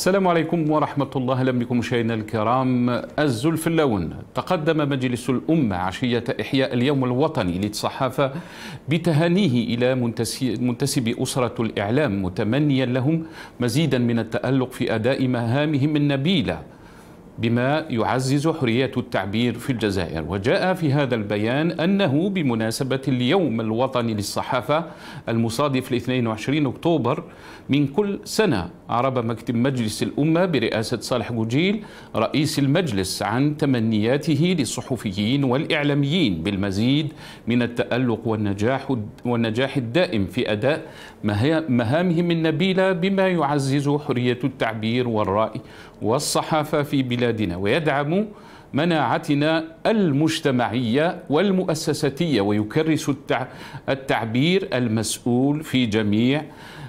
السلام عليكم ورحمة الله. أهلا بكم مشاهدينا الكرام. الزلف اللون. تقدم مجلس الأمة عشية إحياء اليوم الوطني للصحافة بتهانيه إلى منتسبي أسرة الإعلام، متمنيا لهم مزيدا من التألق في أداء مهامهم النبيلة بما يعزز حرية التعبير في الجزائر. وجاء في هذا البيان أنه بمناسبة اليوم الوطني للصحافة المصادف ل 22 أكتوبر من كل سنة، أعرب مكتب مجلس الأمة برئاسة صالح جوجيل رئيس المجلس عن تمنياته للصحفيين والإعلاميين بالمزيد من التألق والنجاح الدائم في أداء مهامهم النبيلة بما يعزز حرية التعبير والرأي والصحافة في بلادنا، ويدعم مناعتنا المجتمعية والمؤسساتية، ويكرس التعبير المسؤول في جميع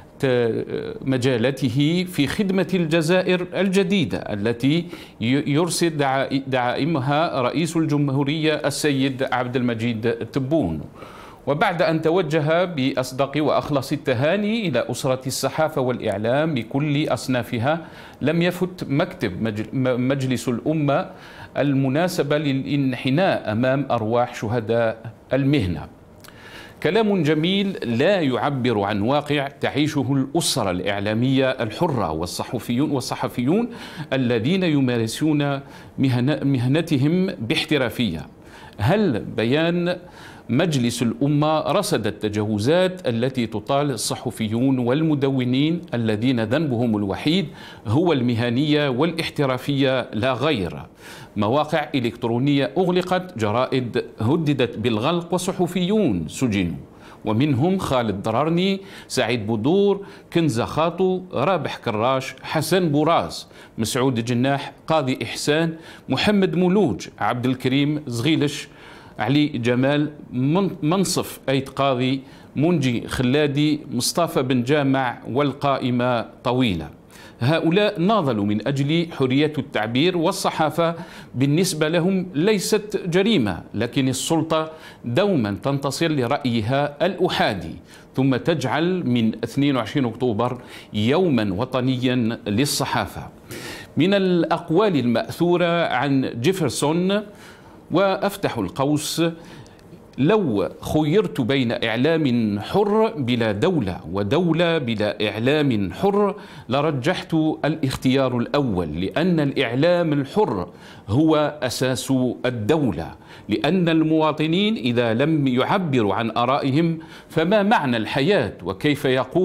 مجالاته في خدمة الجزائر الجديدة التي يرصد دعائمها رئيس الجمهورية السيد عبد المجيد تبون. وبعد أن توجه بأصدق وأخلص التهاني إلى أسرة الصحافة والإعلام بكل أصنافها، لم يفت مكتب مجلس الأمة المناسبة للانحناء أمام أرواح شهداء المهنة. كلام جميل لا يعبر عن واقع تعيشه الأسرة الإعلامية الحرة والصحفيون الذين يمارسون مهنتهم باحترافية. هل بيان مجلس الأمة رصد التجاوزات التي تطال الصحفيون والمدونين الذين ذنبهم الوحيد هو المهنية والاحترافية لا غير؟ مواقع إلكترونية أغلقت، جرائد هددت بالغلق، وصحفيون سجنوا، ومنهم خالد ضرارني، سعيد بودور، كنزة خاطو، رابح كراش، حسن بوراس، مسعود جناح، قاضي إحسان، محمد مولوج، عبد الكريم زغيلش، علي جمال منصف أيت قاضي، منجي خلادي، مصطفى بن جامع، والقائمة طويلة. هؤلاء ناضلوا من أجل حرية التعبير، والصحافة بالنسبة لهم ليست جريمة، لكن السلطة دوما تنتصر لرأيها الأحادي، ثم تجعل من 22 أكتوبر يوما وطنيا للصحافة. من الأقوال المأثورة عن جيفرسون، وأفتح القوس: لو خيرت بين إعلام حر بلا دولة ودولة بلا إعلام حر لرجحت الاختيار الأول، لأن الإعلام الحر هو أساس الدولة، لأن المواطنين إذا لم يعبروا عن آرائهم فما معنى الحياة؟ وكيف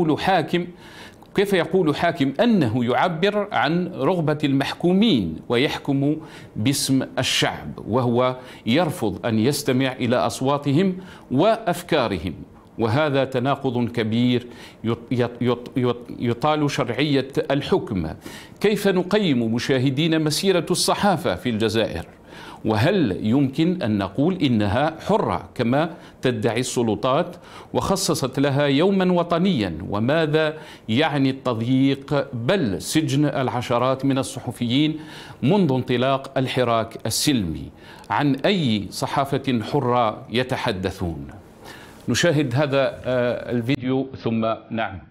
يقول حاكم أنه يعبر عن رغبة المحكومين ويحكم باسم الشعب وهو يرفض أن يستمع إلى أصواتهم وأفكارهم؟ وهذا تناقض كبير يطال شرعية الحكم. كيف نقيم مشاهدين مسيرة الصحافة في الجزائر؟ وهل يمكن أن نقول إنها حرة كما تدعي السلطات وخصصت لها يوما وطنيا؟ وماذا يعني التضييق بل سجن العشرات من الصحفيين منذ انطلاق الحراك السلمي؟ عن أي صحافة حرة يتحدثون؟ نشاهد هذا الفيديو ثم نعود.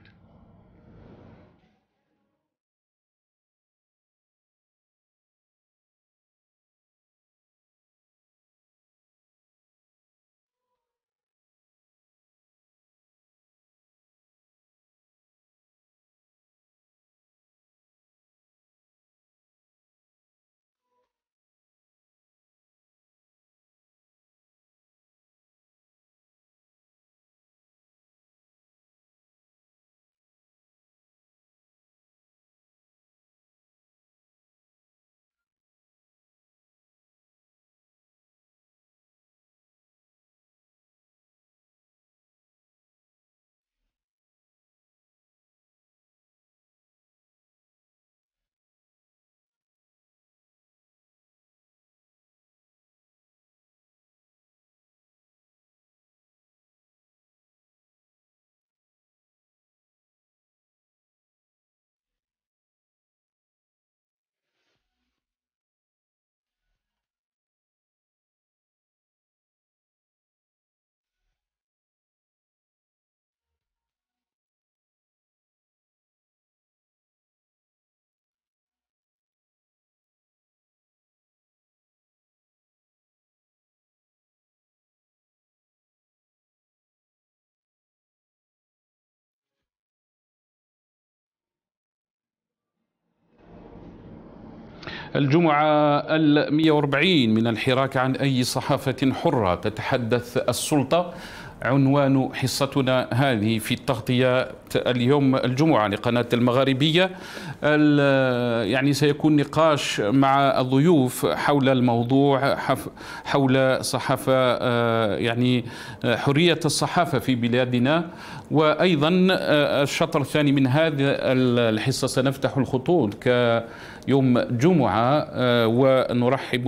الجمعة 140 من الحراك عن أي صحافة حرة تتحدث السلطة، عنوان حصتنا هذه في التغطية اليوم الجمعة لقناة المغاربية. يعني سيكون نقاش مع الضيوف حول الموضوع، حول صحافة يعني حرية الصحافة في بلادنا. وأيضا الشطر الثاني من هذه الحصة سنفتح الخطوط كيوم جمعة ونرحب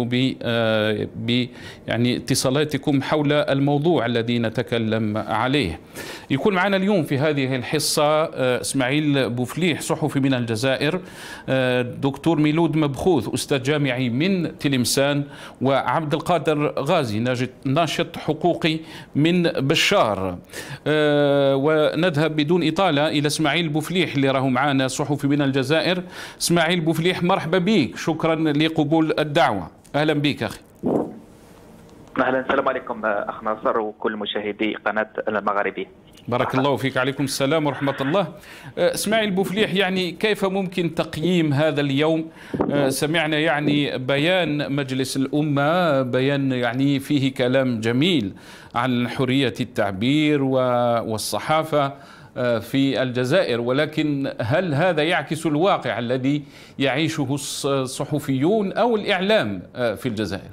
يعني اتصالاتكم حول الموضوع الذي نتكلم عليه. يكون معنا اليوم في هذه الحصة إسماعيل بوفليح صحفي من الجزائر، دكتور ميلود مبخوث أستاذ جامعي من تلمسان، وعبد القادر غازي ناشط حقوقي من بشار. ونذهب بدون إطالة إلى إسماعيل بوفليح اللي راهو معنا صحفي من الجزائر. إسماعيل بوفليح مرحبا بك، شكرا لقبول الدعوة. أهلا بك أخي. أهلا، السلام عليكم أخ ناصر وكل مشاهدي قناة المغاربية. بارك الله فيك. عليكم السلام ورحمة الله. إسماعيل بوفليح، يعني كيف ممكن تقييم هذا اليوم؟ سمعنا يعني بيان مجلس الأمة، بيان يعني فيه كلام جميل عن حرية التعبير والصحافة في الجزائر، ولكن هل هذا يعكس الواقع الذي يعيشه الصحفيون أو الإعلام في الجزائر؟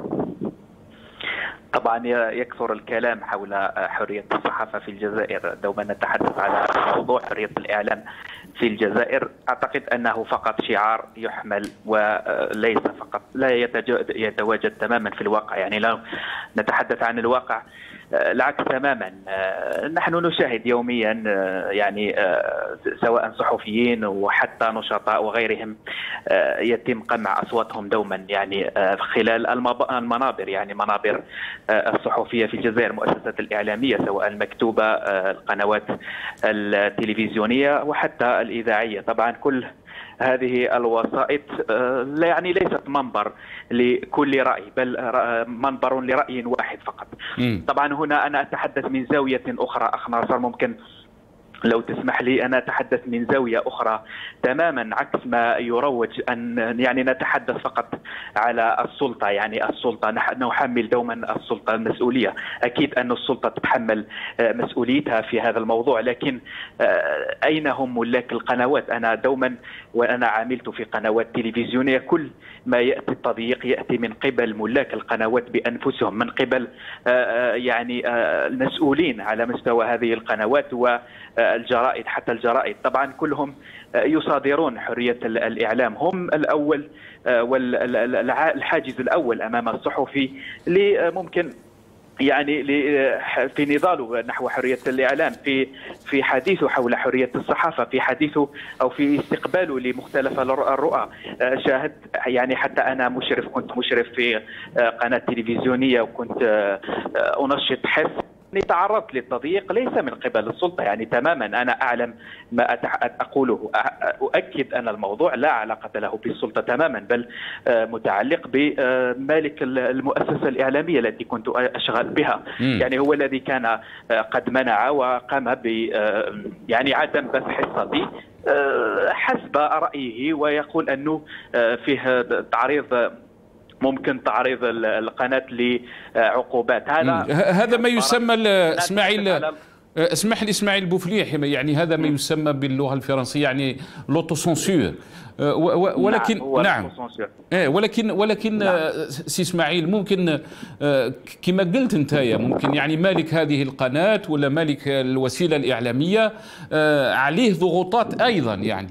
طبعا يكثر الكلام حول حرية الصحافة في الجزائر، دوما نتحدث على موضوع حرية الإعلام في الجزائر. أعتقد أنه فقط شعار يحمل وليس فقط، لا يتواجد تماما في الواقع. يعني لو نتحدث عن الواقع العكس تماما. نحن نشاهد يوميا يعني سواء صحفيين وحتى نشطاء وغيرهم يتم قمع أصواتهم دوما يعني خلال المنابر، يعني منابر الصحفية في الجزائر، المؤسسات الإعلامية سواء المكتوبة، القنوات التلفزيونية وحتى الإذاعية. طبعا كل هذه الوسائط يعني ليست منبر لكل رأي، بل منبر لرأي واحد فقط. طبعا هنا أنا أتحدث من زاوية أخرى أخ ناصر، ممكن لو تسمح لي أنا أتحدث من زاوية أخرى تماما عكس ما يروج، أن يعني نتحدث فقط على السلطة. يعني السلطة نحمل دوما السلطة المسؤولية، أكيد أن السلطة تتحمل مسؤوليتها في هذا الموضوع، لكن أين هم ملاك القنوات؟ أنا دوما وأنا عملت في قنوات تلفزيونية، كل ما يأتي التضييق يأتي من قبل ملاك القنوات بأنفسهم، من قبل يعني المسؤولين على مستوى هذه القنوات والجرائد، حتى الجرائد طبعا كلهم يصادرون حرية الإعلام. هم الأول والحاجز الأول أمام الصحفي ممكن يعني في نضاله نحو حرية الإعلام، في حديثه حول حرية الصحافة، في حديثه أو في استقباله لمختلف الرؤى. شاهدت يعني حتى أنا كنت مشرف في قناة تلفزيونية، وكنت أنشط حس تعرضت للتضييق ليس من قبل السلطة، يعني تماما أنا أعلم ما أقوله، أؤكد أن الموضوع لا علاقة له بالسلطة تماما، بل متعلق بمالك المؤسسة الإعلامية التي كنت أشغل بها. يعني هو الذي كان قد منع وقام ب يعني عدم بث حصتي حسب رأيه، ويقول أنه فيه تعريض، ممكن تعريض القناة لعقوبات. هذا ما يسمى اسماعيل، اسمح لي اسماعيل بوفليح، يعني هذا ما يسمى باللغة الفرنسية يعني لوتوسونسور. ولكن نعم ولكن نعم. سي اسماعيل، ممكن كما قلت انت ممكن يعني مالك هذه القناة ولا مالك الوسيلة الإعلامية عليه ضغوطات أيضا. يعني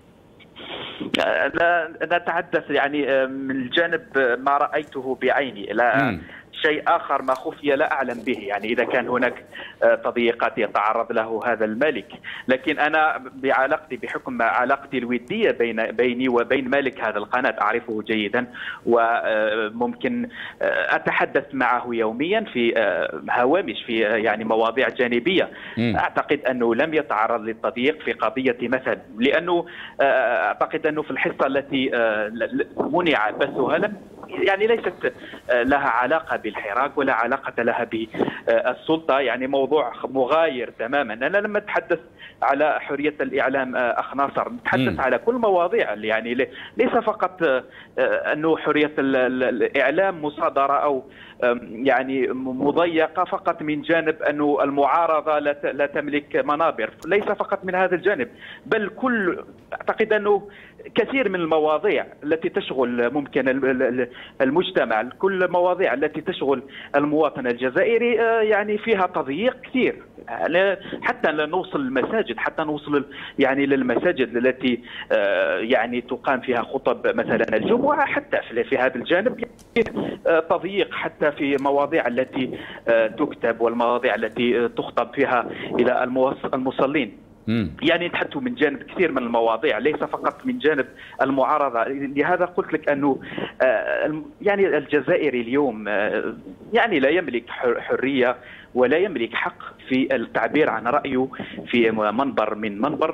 لا نتحدث يعني من الجانب ما رأيته بعيني، لا شيء آخر ما خفي لا أعلم به. يعني إذا كان هناك تضييقات يتعرض له هذا المالك، لكن أنا بعلاقتي بحكم علاقتي الودية بيني وبين مالك هذا القناة أعرفه جيدا، وممكن أتحدث معه يوميا في هوامش، في يعني مواضيع جانبية. أعتقد أنه لم يتعرض للتضييق في قضية مثل، لأنه أعتقد أنه في الحصة التي منع بثها يعني ليست لها علاقة بالحراك ولا علاقة لها بالسلطة، يعني موضوع مغاير تماما. أنا لما أتحدث على حرية الإعلام أخ ناصر نتحدث على كل مواضيع، يعني ليس فقط أنه حرية الإعلام مصادرة أو يعني مضيقة فقط من جانب أنه المعارضة لا تملك منابر، ليس فقط من هذا الجانب، بل أعتقد أنه كثير من المواضيع التي تشغل ممكن المجتمع، كل المواضيع التي تشغل المواطن الجزائري يعني فيها تضييق كثير، حتى لا نوصل المساجد، حتى نوصل يعني للمساجد التي يعني تقام فيها خطب مثلا الجمعة، حتى في هذا الجانب تضييق حتى في المواضيع التي تكتب والمواضيع التي تخطب فيها إلى المصلين. يعني نتحدث من جانب كثير من المواضيع، ليس فقط من جانب المعارضة. لهذا قلت لك أنه يعني الجزائري اليوم يعني لا يملك حرية ولا يملك حق في التعبير عن رأيه في منبر من منبر،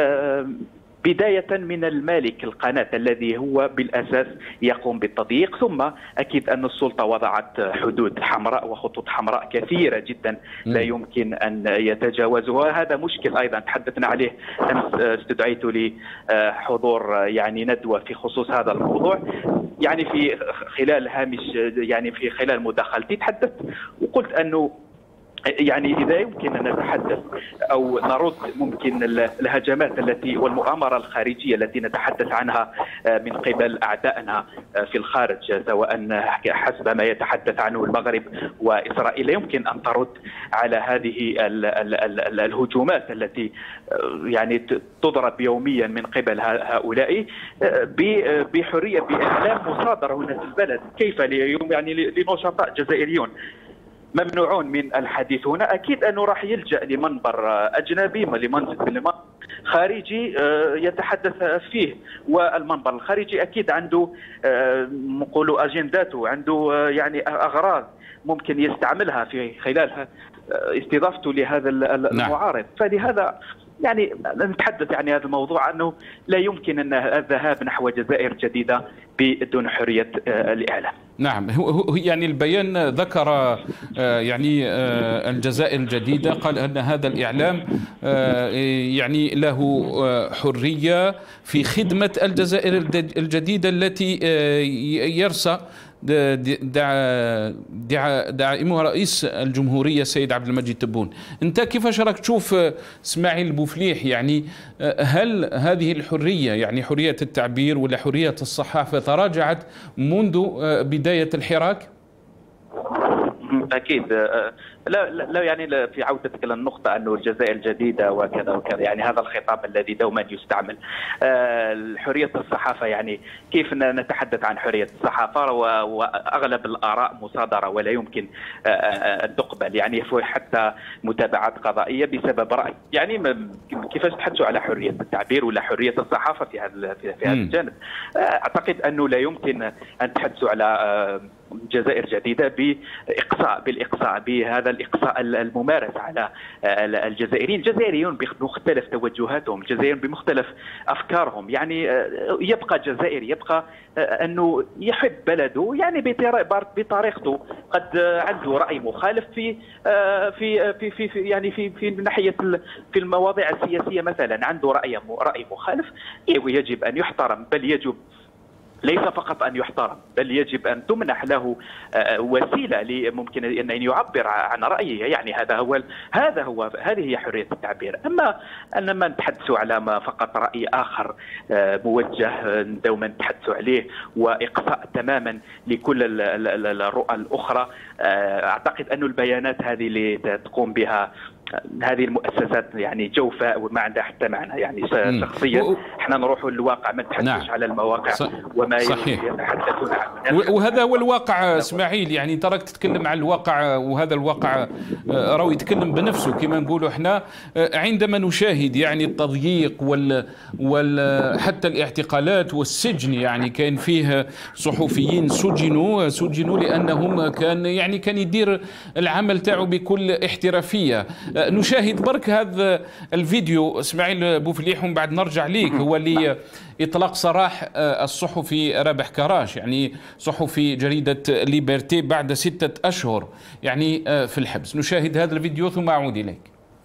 بداية من المالك القناة الذي هو بالأساس يقوم بالتضييق، ثم أكيد أن السلطة وضعت حدود حمراء وخطوط حمراء كثيرة جدا لا يمكن أن يتجاوزها. هذا مشكل أيضا تحدثنا عليه أمس، استدعيت لحضور يعني ندوة في خصوص هذا الموضوع، يعني في خلال هامش يعني في خلال مداخلتي تحدثت وقلت أنه يعني إذا يمكن أن نتحدث أو نرد ممكن الهجمات التي والمؤامرة الخارجية التي نتحدث عنها من قبل أعدائنا في الخارج، سواء حسب ما يتحدث عنه المغرب وإسرائيل، يمكن أن ترد على هذه الهجومات التي يعني تضرب يوميا من قبل هؤلاء بحرية بإعلام مصادر هنا في البلد. كيف اليوم يعني لنشطاء جزائريون ممنوعون من الحديث هنا، أكيد أنه راح يلجأ لمنبر أجنبي، لمنبر خارجي يتحدث فيه، والمنبر الخارجي أكيد عنده نقولوا أجنداته، عنده يعني أغراض ممكن يستعملها في خلال استضافته لهذا المعارض. فلهذا يعني نتحدث يعني هذا الموضوع أنه لا يمكن أن الذهاب نحو جزائر جديدة بدون حرية الإعلام. نعم، يعني البيان ذكر يعني الجزائر الجديدة، قال أن هذا الإعلام يعني له حرية في خدمة الجزائر الجديدة التي يرسى دعائمها رئيس الجمهورية السيد عبد المجيد تبون. أنت كيفاش راك تشوف اسماعيل بوفليح، يعني هل هذه الحرية يعني حرية التعبير ولا حرية الصحافة تراجعت منذ بداية الحراك؟ أكيد لا يعني في عودتك للنقطة أنه الجزائر الجديدة وكذا وكذا، يعني هذا الخطاب الذي دوما يستعمل. حرية الصحافة، يعني كيف نتحدث عن حرية الصحافة وأغلب الآراء مصادرة ولا يمكن أن تقبل، يعني حتى متابعات قضائية بسبب رأي، يعني كيفاش تحدثوا على حرية التعبير ولا حرية الصحافة في هذا الجانب؟ أعتقد أنه لا يمكن أن تحدثوا على جزائر جديدة بالإقصاء بهذا الإقصاء الممارس على الجزائريون بمختلف توجهاتهم، الجزائريين بمختلف أفكارهم. يعني يبقى جزائري، يبقى أنه يحب بلده يعني بطريقته، قد عنده رأي مخالف في يعني في ناحية في المواضيع السياسية مثلا، عنده رأي مخالف يجب أن يحترم، بل يجب ليس فقط أن يحترم بل يجب أن تمنح له وسيلة ممكن أن يعبر عن رأيه. يعني هذه هي حرية التعبير. أما أنما نتحدث على ما فقط رأي آخر موجه دوما نتحدث عليه وإقصاء تماما لكل الرؤى الأخرى، أعتقد أن البيانات هذه اللي تقوم بها هذه المؤسسات يعني جوفاء وما عندها حتى معنى. يعني شخصيا احنا نروح للواقع، ما نتحدثش على المواقع وما يتحدثون عنه، وهذا هو الواقع. اسماعيل، يعني تراك تتكلم عن الواقع، وهذا الواقع راهو يتكلم بنفسه كما نقولوا احنا. عندما نشاهد يعني التضييق حتى الاعتقالات والسجن، يعني كان فيه صحفيين سجنوا لانهم كان يدير العمل تاعو بكل احترافيه. نشاهد برك هذا الفيديو اسماعيل بوفليح ومن بعد نرجع ليك. هو اللي إطلاق سراح الصحفي رابح كراش، يعني صحفي جريدة ليبرتي بعد 6 أشهر يعني في الحبس. نشاهد هذا الفيديو ثم أعود إليك.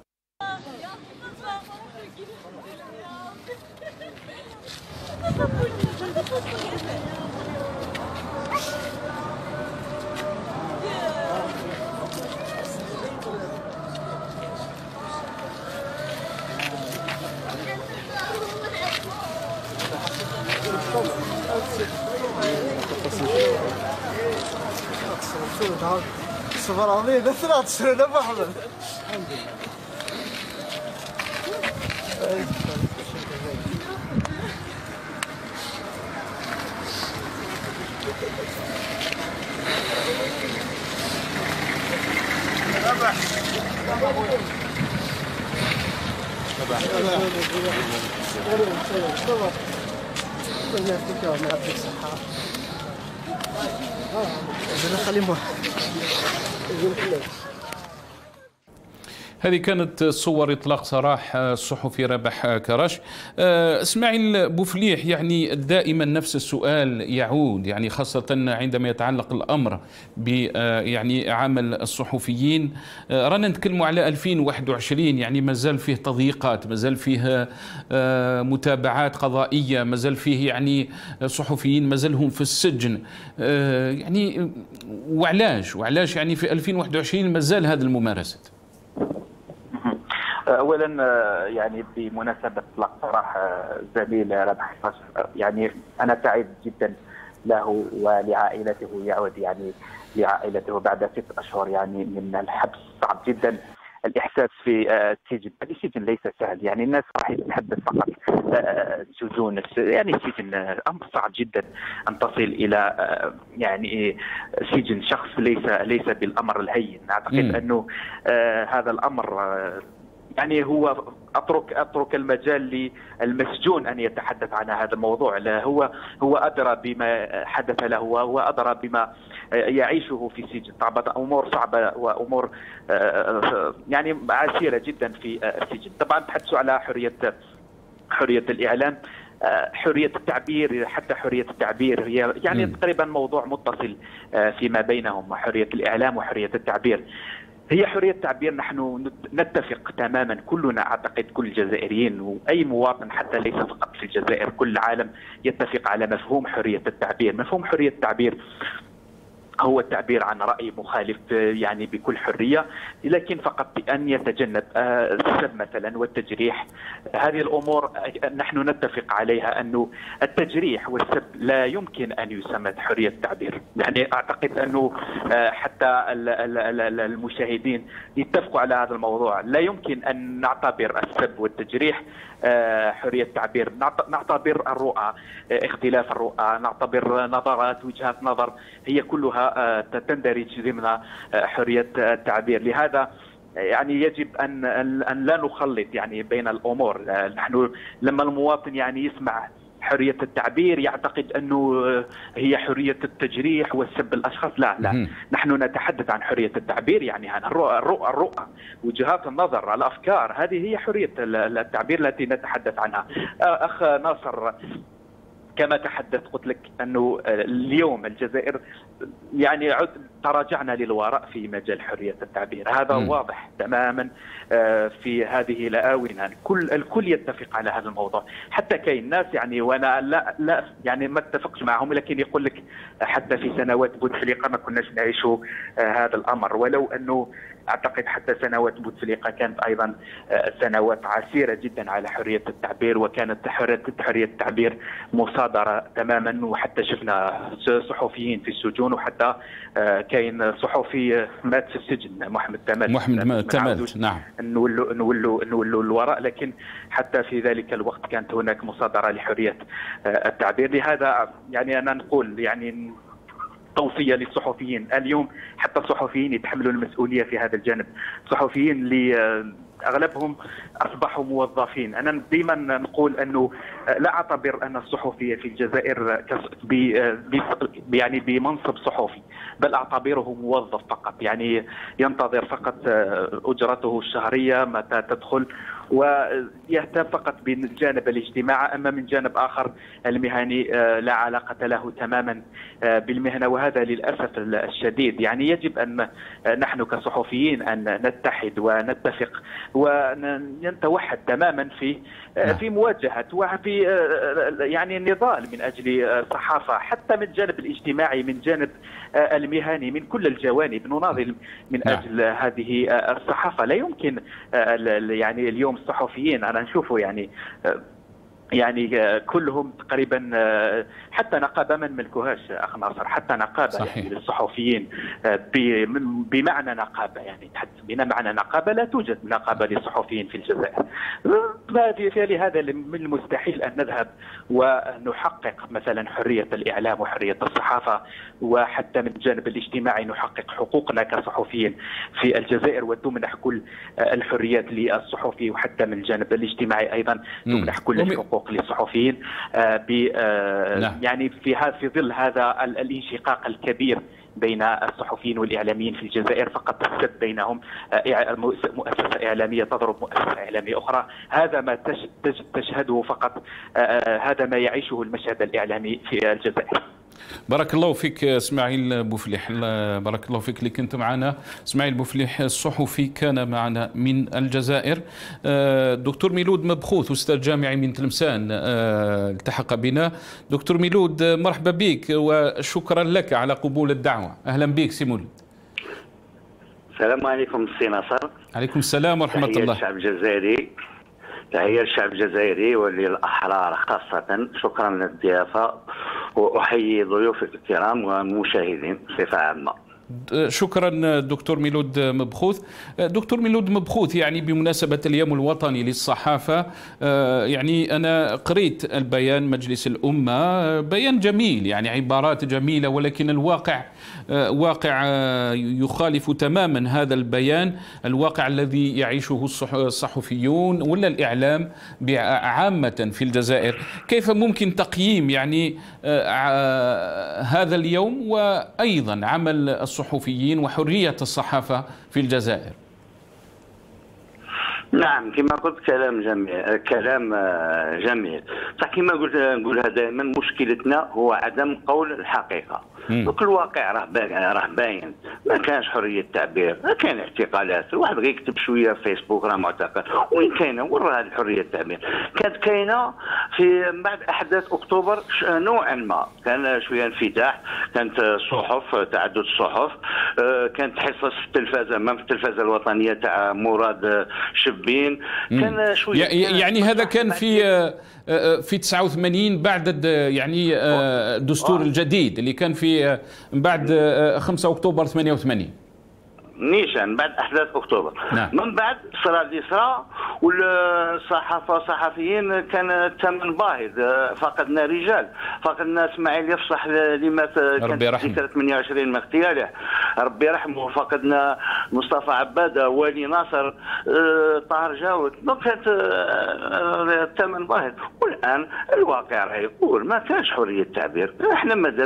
صفر عظيم 3 سنين ابو احمد. الحمد هذه كانت صور إطلاق سراح الصحفي رابح كراش. اسماعيل بوفليح، يعني دائما نفس السؤال يعود، يعني خاصة عندما يتعلق الأمر ب يعني عمل الصحفيين. رانا نتكلموا على 2021، يعني مازال فيه تضييقات، مازال فيه متابعات قضائية، مازال فيه يعني صحفيين مازالهم في السجن. يعني وعلاش يعني في 2021 مازال هذه الممارسات؟ اولا يعني بمناسبه اطلاق سراح زميل رابح كراش، يعني انا سعيد جدا له ولعائلته، يعود يعني لعائلته بعد 6 أشهر يعني من الحبس. صعب جدا الاحساس في السجن، السجن ليس سهل، يعني الناس راح تتحدث فقط سجون، يعني السجن امر صعب جدا ان تصل الى يعني سجن شخص، ليس بالامر الهين. اعتقد انه هذا الامر يعني هو اترك المجال للمسجون ان يتحدث عن هذا الموضوع. لا هو ادرى بما حدث له، وهو ادرى بما يعيشه في السجن. طبعا امور صعبه وامور يعني عسيره جدا في السجن. طبعا تحدثوا على حريه الاعلام، حريه التعبير، حتى حريه التعبير هي يعني تقريبا موضوع متصل فيما بينهم، حريه الاعلام وحريه التعبير. هي حرية التعبير، نحن نتفق تماما كلنا، أعتقد كل الجزائريين وأي مواطن حتى ليس فقط في الجزائر، كل العالم يتفق على مفهوم حرية التعبير. مفهوم حرية التعبير هو التعبير عن رأي مخالف يعني بكل حرية، لكن فقط بأن يتجنب السب مثلا والتجريح. هذه الأمور نحن نتفق عليها، أنه التجريح والسب لا يمكن أن يسمى حرية التعبير. يعني أعتقد أنه حتى المشاهدين يتفقوا على هذا الموضوع. لا يمكن أن نعتبر السب والتجريح حرية تعبير، نعتبر الرؤى، اختلاف الرؤى، نعتبر نظرات، وجهات نظر، هي كلها تندرج ضمن حرية التعبير. لهذا يعني يجب أن لا نخلط يعني بين الأمور. نحن لما المواطن يعني يسمع حرية التعبير يعتقد أنه هي حرية التجريح والسب الأشخاص. لا نحن نتحدث عن حرية التعبير، يعني الرؤى، وجهات النظر، الأفكار، هذه هي حرية التعبير التي نتحدث عنها. أخ ناصر، كما تحدثت قلت لك أنه اليوم الجزائر يعني تراجعنا للوراء في مجال حرية التعبير. هذا واضح تماما في هذه الآونة. الكل يتفق على هذا الموضوع، حتى كاين ناس يعني، وانا لا يعني ما اتفقش معهم، لكن يقول لك حتى في سنوات بوتفليقه ما كناش نعيشوا هذا الامر، ولو انه اعتقد حتى سنوات بوتفليقه كانت ايضا سنوات عسيره جدا على حريه التعبير، وكانت حريه التعبير مصادره تماما. وحتى شفنا صحفيين في السجون، وحتى كاين صحفي مات في السجن، محمد تمال. نعم، نولوا الوراء، لكن حتى في ذلك الوقت كانت هناك مصادره لحريه التعبير. لهذا يعني انا نقول يعني توصية للصحفيين اليوم، حتى الصحفيين يتحملوا المسؤولية في هذا الجانب. صحفيين اللي أغلبهم أصبحوا موظفين. أنا دائما نقول أنه لا أعتبر أن الصحفي في الجزائر يعني بمنصب صحفي، بل أعتبره موظف فقط، يعني ينتظر فقط أجرته الشهرية متى تدخل، ويهتم فقط بالجانب الاجتماعي. أما من جانب آخر المهني لا علاقة له تماما بالمهنة، وهذا للأسف الشديد. يعني يجب أن نحن كصحفيين أن نتحد ونتفق ونتوحد تماما في مواجهة وفي يعني النضال من أجل الصحافة، حتى من الجانب الاجتماعي، من جانب المهني، من كل الجوانب نناضل من أجل هذه الصحافة. لا يمكن يعني اليوم الصحفيين أنا نشوفه يعني كلهم تقريبا، حتى نقابة ما نملكوهاش أخ ناصر، حتى نقابة يعني للصحفيين بمعنى نقابة، يعني بمعنى نقابة لا توجد نقابة للصحفيين في الجزائر. فلهذا من المستحيل أن نذهب ونحقق مثلا حرية الإعلام وحرية الصحافة، وحتى من الجانب الاجتماعي نحقق حقوقنا كصحفيين في الجزائر وتمنح كل الحريات للصحفي، وحتى من الجانب الاجتماعي أيضا تمنح كل الحقوق للصحفيين يعني في ظل هذا الانشقاق الكبير بين الصحفيين والإعلاميين في الجزائر، فقط السد بينهم مؤسسة إعلامية تضرب مؤسسة إعلامية أخرى. هذا ما تشهده فقط، هذا ما يعيشه المشهد الإعلامي في الجزائر. بارك الله فيك اسماعيل بوفليح، بارك الله فيك اللي كنت معنا. اسماعيل بوفليح الصحفي كان معنا من الجزائر. دكتور ميلود مبخوث أستاذ جامعي من تلمسان التحق بنا. دكتور ميلود مرحبا بك وشكرا لك على قبول الدعوة. أهلا بك سي مولود. السلام عليكم سي نصر. عليكم السلام ورحمة الله. تحية الشعب الجزائري، تحية الشعب الجزائري وللأحرار خاصة. شكرا للضيافة وأحيي ضيوفك الكرام والمشاهدين بصفة عامة. شكرا دكتور ميلود مبخوث. دكتور ميلود مبخوث، يعني بمناسبة اليوم الوطني للصحافة، يعني أنا قريت البيان مجلس الأمة، بيان جميل، يعني عبارات جميلة، ولكن الواقع واقع يخالف تماما هذا البيان، الواقع الذي يعيشه الصحفيون ولا الإعلام عامة في الجزائر. كيف ممكن تقييم يعني هذا اليوم وأيضا عمل الصحفيين وحرية الصحافة في الجزائر؟ نعم، كما قلت كلام جميل، كلام جميل. صح، كما نقولها دائما، مشكلتنا هو عدم قول الحقيقة. دوك الواقع راه باين، ما كانش حرية تعبير، كان اعتقالات، الواحد غير يكتب شوية في فيسبوك راه معتقل. وين كاينة؟ وين راه هذه حرية التعبير؟ كانت كاينة في بعد أحداث أكتوبر نوعا ما، كان شوية انفتاح، كانت صحف، تعدد الصحف، كانت حصص في التلفازة، أمام في التلفازة الوطنية تاع مراد شبين، كان شوية يعني هذا كان في 89 بعد يعني الدستور الجديد اللي كان في بعد 5 أكتوبر 88. نيشان بعد احداث اكتوبر. نعم. من بعد صرا اللي صرا، والصحافه والصحفيين كان الثمن باهظ، فقدنا رجال، فقدنا اسماعيل يفصح اللي مات، كانت ذكرى 28 من اغتياله، ربي يرحمه، فقدنا مصطفى عباده، والي ناصر، طاهر جاود، كانت الثمن باهظ. والان الواقع راه يقول ما كانش حريه تعبير. احنا ماذا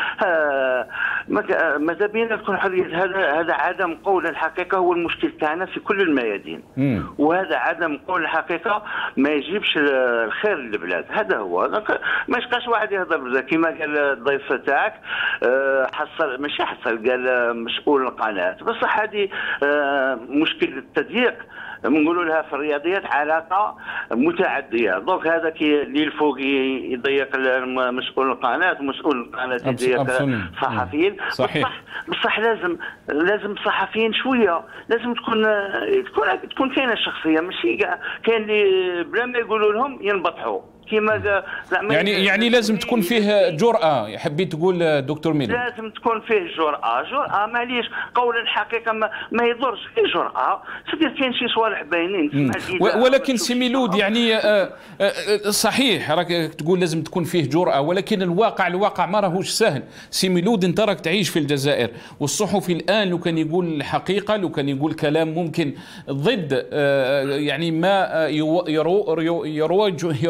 بينا تكون حريه. هذا عدم قول الحقيقة هو المشكل تاعنا في كل الميادين. وهذا عدم قول الحقيقة ما يجيبش الخير للبلاد. هذا هو، ما يشقاش واحد يهضر بزاف كما قال الضيف تاعك، حصل ماشي حصل، قال مسؤول القناة، بصح هذه مشكل التضييق نقولوا لها في الرياضيات علاقه متعديه. دونك هذا اللي الفوق يضيق مسؤول القناه، ومسؤول القناه يضيق الصحفيين. صحيح. بصح لازم الصحفيين شويه، لازم تكون كاينه الشخصيه، ماشي كاع كاين اللي بلا ما يقولوا لهم ينبطحوا. يعني لازم تكون فيه جرأة، حبيت تقول دكتور ميلود؟ لازم تكون فيه جرأة معليش، قول الحقيقة ما يضرش، فيه جرأة، صدير كاين شي صوالح باينين. ولكن سي ميلود يعني صحيح راك تقول لازم تكون فيه جرأة، ولكن الواقع ما راهوش سهل. سي ميلود انت راك تعيش في الجزائر، والصحفي الآن لو كان يقول الحقيقة، لو كان يقول كلام ممكن ضد يعني ما يروج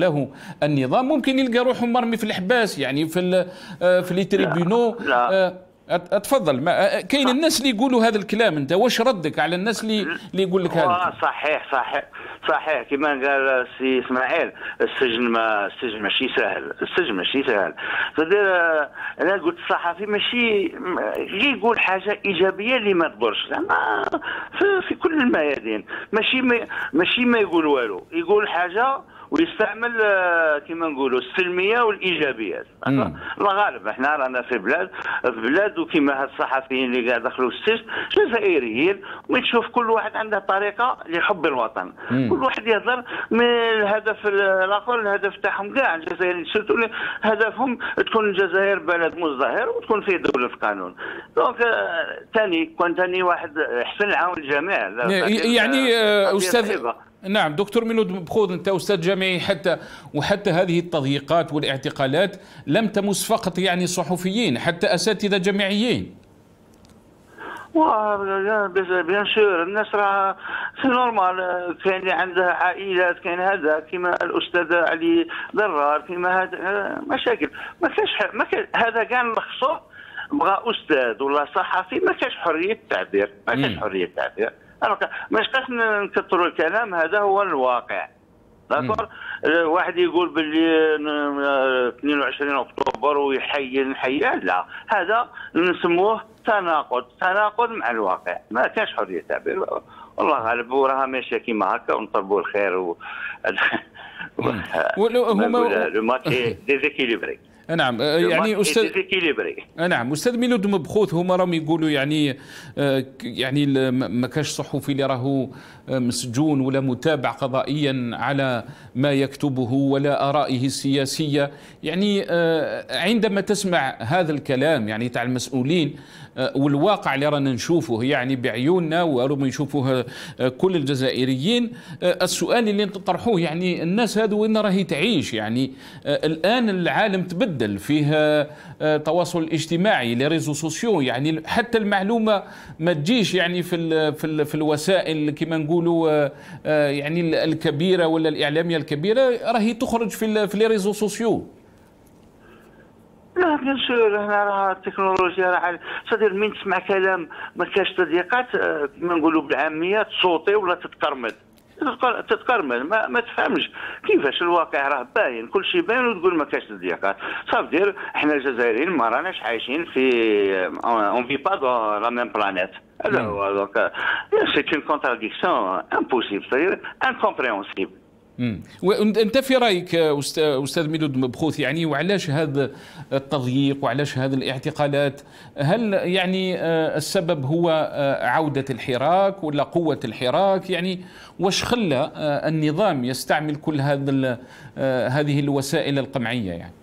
حوله النظام ممكن يلقى روحه مرمي في الحباس، يعني في لي تريبيونو. اتفضل. كاين الناس اللي يقولوا هذا الكلام، انت واش ردك على الناس اللي يقول لك هذا؟ صحيح كما قال سي اسماعيل، السجن ماشي سهل، السجن ماشي سهل. انا قلت الصحفي ماشي يقول حاجه ايجابيه اللي ما تضرش، زعما في كل الميادين، ماشي ما يقول والو، يقول حاجه ويستعمل كما نقولوا السلميه والايجابيات. الله غالب، احنا رانا في بلاد وكما هاد الصحفيين اللي قاعد دخلوا السجن جزائريين، وتشوف كل واحد عنده طريقه لحب الوطن. كل واحد يهضر من الهدف الاخر، الهدف تاعهم كاع الجزائريين هدفهم تكون الجزائر بلد مزدهر وتكون فيه دوله قانون. دونك ثاني واحد احسن العون الجميع. يعني استاذ، نعم دكتور ميلود مبخوذ، انت استاذ جامعي، وحتى هذه التضييقات والاعتقالات لم تمس فقط يعني صحفيين، حتى اساتذه جامعيين. بيان سور الناس راه سي نورمال، كاين اللي عنده عائلات، كاين هذا كما الاستاذ علي ضرار، كما هذا مشاكل ما كاش هذا كاع نلخصوه بغى استاذ ولا صحفي، ما كاش حريه تعبير، ما كاش حريه تعبير. ما نبقاش نكثروا الكلام، هذا هو الواقع. داكور، واحد يقول باللي 22 اكتوبر ويحيي، لا، هذا نسموه تناقض مع الواقع، ما كانش حريه تعبير. والله غالب وراها ماشيه كيما هكا، ونطلبوا الخير هما لو ماتش ديزيكيليبري. نعم يعني استاذ ميلود مبخوث، هما راهم يقولوا يعني ما كاش صحفي اللي راهو مسجون ولا متابع قضائيا على ما يكتبه ولا آرائه السياسية. يعني عندما تسمع هذا الكلام يعني تاع المسؤولين والواقع اللي رانا نشوفه يعني بعيوننا وراهم يشوفوه كل الجزائريين، السؤال اللي تطرحوه يعني الناس هذو وين راهي تعيش؟ يعني الآن العالم تبدل، فيه تواصل اجتماعي، لي ريزو سوسيو، يعني حتى المعلومة ما تجيش يعني في الوسائل كما نقولوا يعني الكبيرة ولا الإعلامية الكبيرة، راهي تخرج في لي ريزو سوسيو. لا بيان سور، هنا راه التكنولوجيا راه صدير من تسمع كلام ما كاش تضييقات كما نقولوا بالعاميه تصوتي ولا تتكرمل ما تفهمش كيفاش الواقع راه باين، كل شيء باين وتقول ما كاش تضييقات. صافي دير احنا الجزائريين ما راناش عايشين في اون في با دو لا ميم بلانيت، هذا هو. دونك سي اون كونتراديكسيون امبوسيبل، صدير انكومبريهونسيبل. وانت في رايك استاذ ميلود مبخوث يعني وعلاش هذا التضييق وعلاش هذه الاعتقالات؟ هل يعني السبب هو عودة الحراك ولا قوة الحراك؟ يعني واش خلى النظام يستعمل كل هذه الوسائل القمعية يعني؟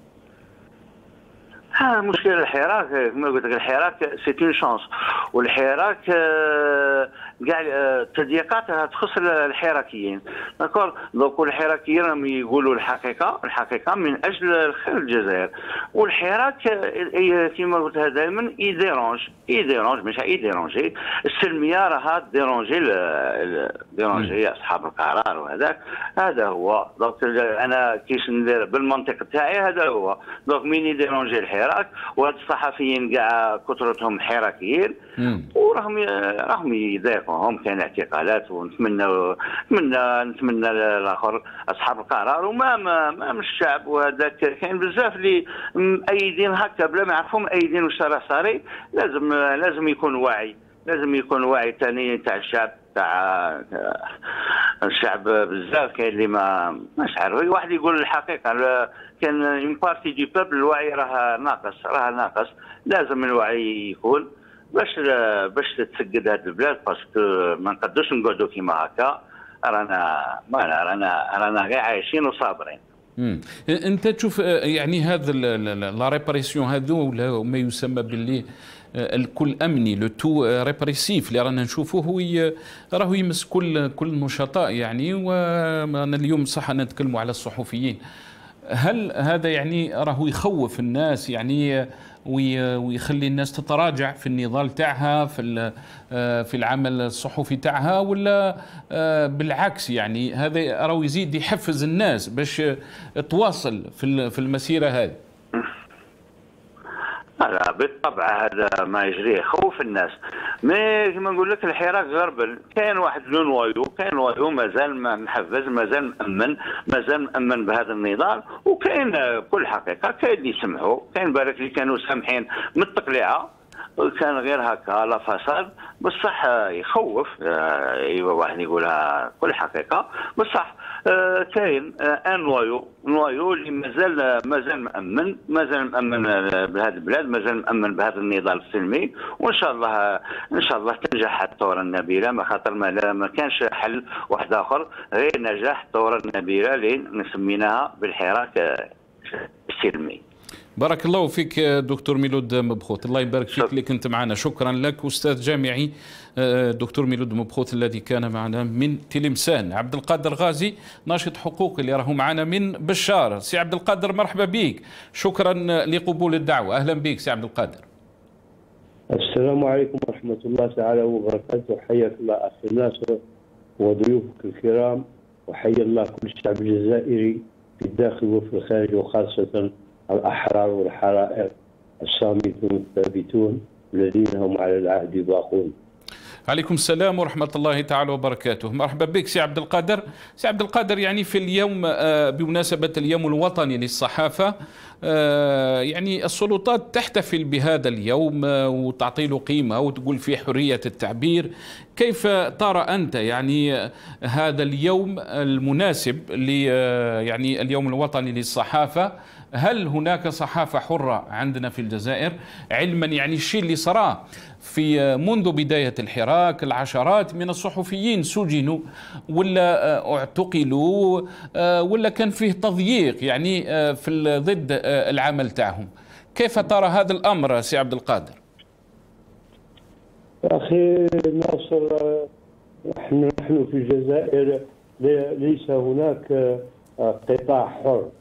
مشكلة الحراك كما قلت لك، الحراك سي اون شانس، والحراك كاع التضييقات تخص الحراكيين. داكور، دونك الحراكيين راهم يقولوا الحقيقة من أجل الخير الجزائر، والحراك كما قلت دائما يديرونج مش يديرونجي السلمية، راها ديرونجي أصحاب القرار، وهذاك هذا هو. دونك أنا كيش ندير بالمنطق تاعي، هذا هو. دونك مين يديرونجي الحراك، وهاد الصحفيين كاع كثرتهم حراكيين وراهم يضايقوهم، كاين اعتقالات، ونتمنى الاخر اصحاب القرار وما مش الشعب. وهذاك كاين بزاف اللي مأيدين هكا بلا ما يعرفوا مأيدين واش راه صاري. لازم يكون وعي ثاني تاع الشعب، تاع الشعب بزاف. كاين اللي ما عارف، واحد يقول الحقيقه، كان اون بارتي دي بوبل الوعي راه ناقص. لازم الوعي يكون باش تتسقد هذه البلاد، باسكو ما نقدرش نقعدوا كيما هكا، رانا غير عايشين وصابرين. انت تشوف يعني هذا لا ريبريسيون هذو ولا ما يسمى باللي الكل امني، لو تو ريبريسيف اللي رانا نشوفوه راهو يمس كل النشطاء يعني. وانا اليوم صح نتكلموا على الصحفيين، هل هذا يعني راهو يخوف الناس؟ يعني ويخلي الناس تتراجع في النضال تاعها في العمل الصحفي تاعها، ولا بالعكس يعني هذا راهو يزيد يحفز الناس باش تواصل في المسيرة هذه؟ لا بالطبع هذا ما يجري يخوف الناس. مي كما نقول لك الحراك غربل، كاين واحد كاين نوايو مازال محفز، مازال مأمن بهذا النضال، وكاين بكل حقيقه كاين اللي يسمحوا، كاين بالك اللي كانوا سامحين من التقليعه، كان غير هكا لا فساد، بصح يخوف. ايوا واحد يقولها كل حقيقه، بصح كاين ان نوايو اللي مازال مأمن بهذه البلاد، مازال مأمن بهذا النضال السلمي، وان شاء الله تنجح الثوره النبيله، ما خاطر ما كانش حل واحد اخر غير نجاح الثوره النبيله اللي نسميناها بالحراك السلمي. بارك الله فيك دكتور ميلود مبخوت، الله يبارك فيك اللي كنت معنا. شكرا لك أستاذ جامعي دكتور ميلود مبخوت الذي كان معنا من تلمسان. عبد القادر غازي ناشط حقوقي اللي راهو معنا من بشار. سي عبد القادر مرحبا بك، شكرا لقبول الدعوة. أهلا بك سي عبد القادر. السلام عليكم ورحمة الله تعالى وبركاته. حياك الله أخي ناصر وضيوفك الكرام، وحيا الله كل الشعب الجزائري في الداخل وفي الخارج، وخاصة الأحرار والحرائر الصامتون الثابتون الذين هم على العهد باقون. عليكم السلام ورحمة الله تعالى وبركاته. مرحبا بك سي عبد القادر. سي عبد القادر، يعني في اليوم بمناسبة اليوم الوطني للصحافة، يعني السلطات تحتفل بهذا اليوم وتعطي له قيمة وتقول فيه حرية التعبير. كيف ترى أنت يعني هذا اليوم المناسب يعني اليوم الوطني للصحافة؟ هل هناك صحافة حرة عندنا في الجزائر؟ علما يعني الشيء اللي صراه في منذ بداية الحراك، العشرات من الصحفيين سجنوا ولا اعتقلوا ولا كان فيه تضييق يعني في ضد العمل تاعهم. كيف ترى هذا الأمر سي عبد القادر؟ أخي ناصر، نحن في الجزائر ليس هناك قطاع حر،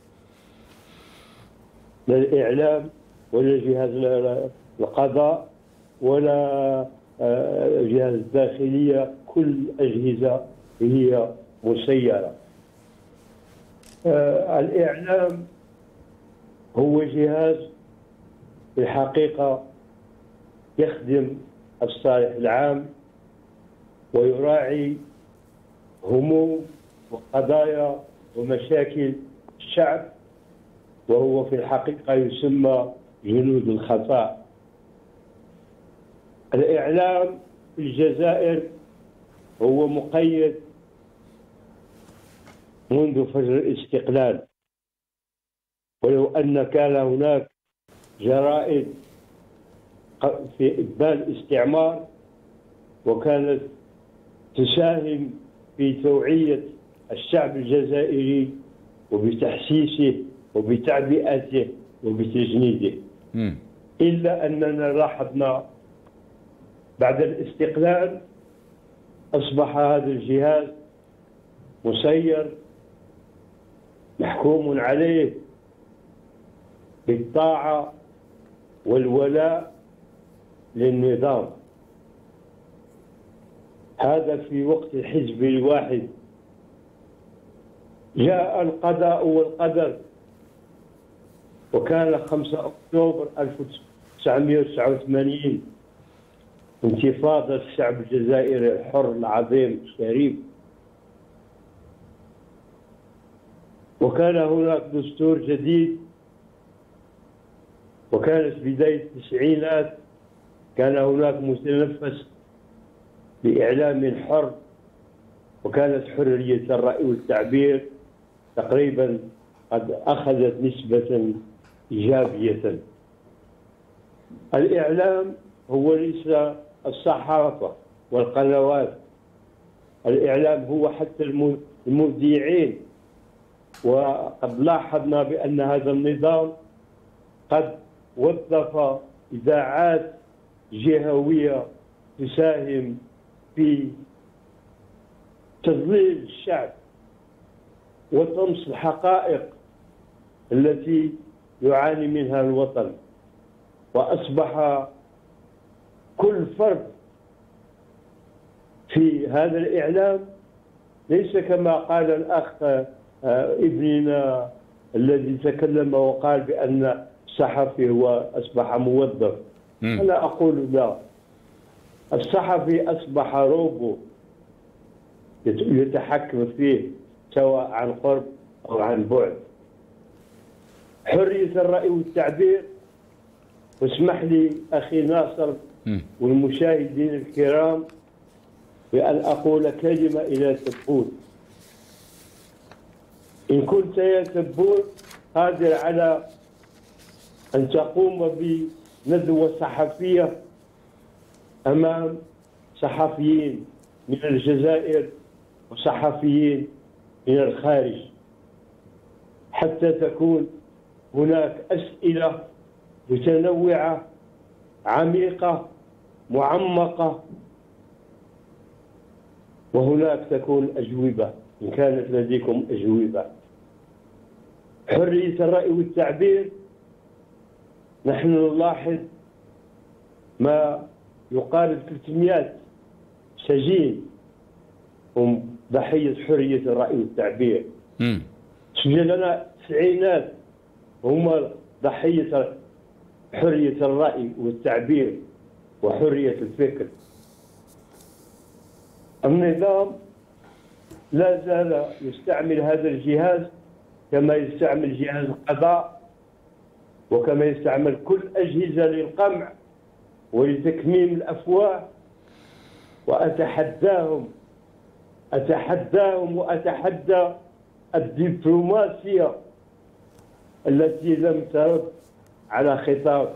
لا الإعلام ولا جهاز القضاء ولا جهاز الداخلية، كل الأجهزة هي مسيرة. الإعلام هو جهاز في الحقيقة يخدم الصالح العام ويراعي هموم وقضايا ومشاكل الشعب، وهو في الحقيقة يسمى جنود الخفاء. الإعلام في الجزائر هو مقيد منذ فجر الاستقلال، ولو أن كان هناك جرائد في إبان الاستعمار وكانت تساهم في توعية الشعب الجزائري وبتحسيسه وبتعبئته وبتجنيده، إلا أننا لاحظنا بعد الاستقلال أصبح هذا الجهاز مسير محكوم عليه بالطاعة والولاء للنظام. هذا في وقت الحزب الواحد. جاء القضاء والقدر، وكان 5 أكتوبر 1989 انتفاضة الشعب الجزائري الحر العظيم الشريف، وكان هناك دستور جديد، وكانت بداية التسعينات، كان هناك متنفس بإعلام حر، وكانت حرية الرأي والتعبير تقريبا قد أخذت نسبة إيجابية. الإعلام هو ليس الصحافة والقنوات، الإعلام هو حتى المذيعين. وقد لاحظنا بأن هذا النظام قد وظف إذاعات جهوية تساهم في تضليل الشعب وطمس الحقائق التي يعاني منها الوطن. وأصبح كل فرد في هذا الإعلام ليس كما قال الأخ ابننا الذي تكلم وقال بأن الصحفي هو أصبح موظف. أنا أقول لا، الصحفي أصبح روبو يتحكم فيه سواء عن قرب أو عن بعد. حرية الرأي والتعبير، واسمح لي أخي ناصر والمشاهدين الكرام بأن أقول كلمة إلى تبون. إن كنت يا تبون قادر على أن تقوم بندوة صحفية أمام صحفيين من الجزائر وصحفيين من الخارج، حتى تكون هناك أسئلة متنوعة عميقة معمقة، وهناك تكون أجوبة إن كانت لديكم أجوبة. حرية الرأي والتعبير، نحن نلاحظ ما يقارب 300 سجين هم ضحية حرية الرأي والتعبير. سجل لنا 90 هم ضحية حرية الرأي والتعبير وحرية الفكر. النظام لا زال يستعمل هذا الجهاز كما يستعمل جهاز القضاء وكما يستعمل كل أجهزة للقمع ولتكميم الأفواه. وأتحداهم وأتحدى الدبلوماسية التي لم ترد على خطاب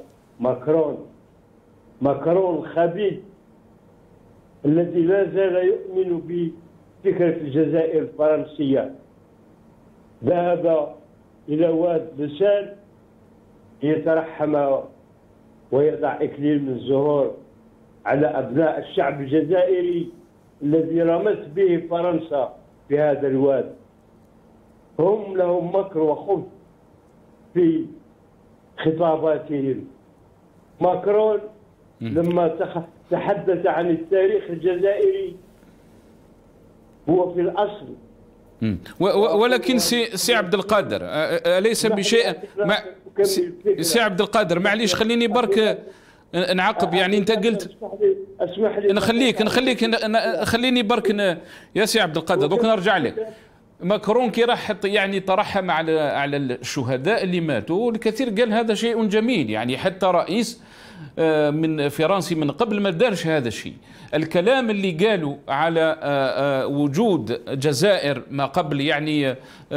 ماكرون الخبيث الذي لا زال يؤمن بفكرة الجزائر الفرنسية. ذهب إلى واد لسان ليترحم ويضع إكليل من الزهور على أبناء الشعب الجزائري الذي رمت به فرنسا في هذا الواد. هم لهم مكر وخبث في خطاباتهم. ماكرون لما تحدث عن التاريخ الجزائري هو في الأصل ولكن سي عبد القادر أليس بشيء سي عبد القادر معليش خليني برك نعقب. يعني انت قلت اسمح لي خليني برك يا سي عبد القادر دوك نرجع لك. ماكرون كي راح يعني ترحم على الشهداء اللي ماتوا، الكثير قال هذا شيء جميل، يعني حتى رئيس من فرنسي من قبل ما دارش هذا الشيء. الكلام اللي قالوا على وجود جزائر ما قبل يعني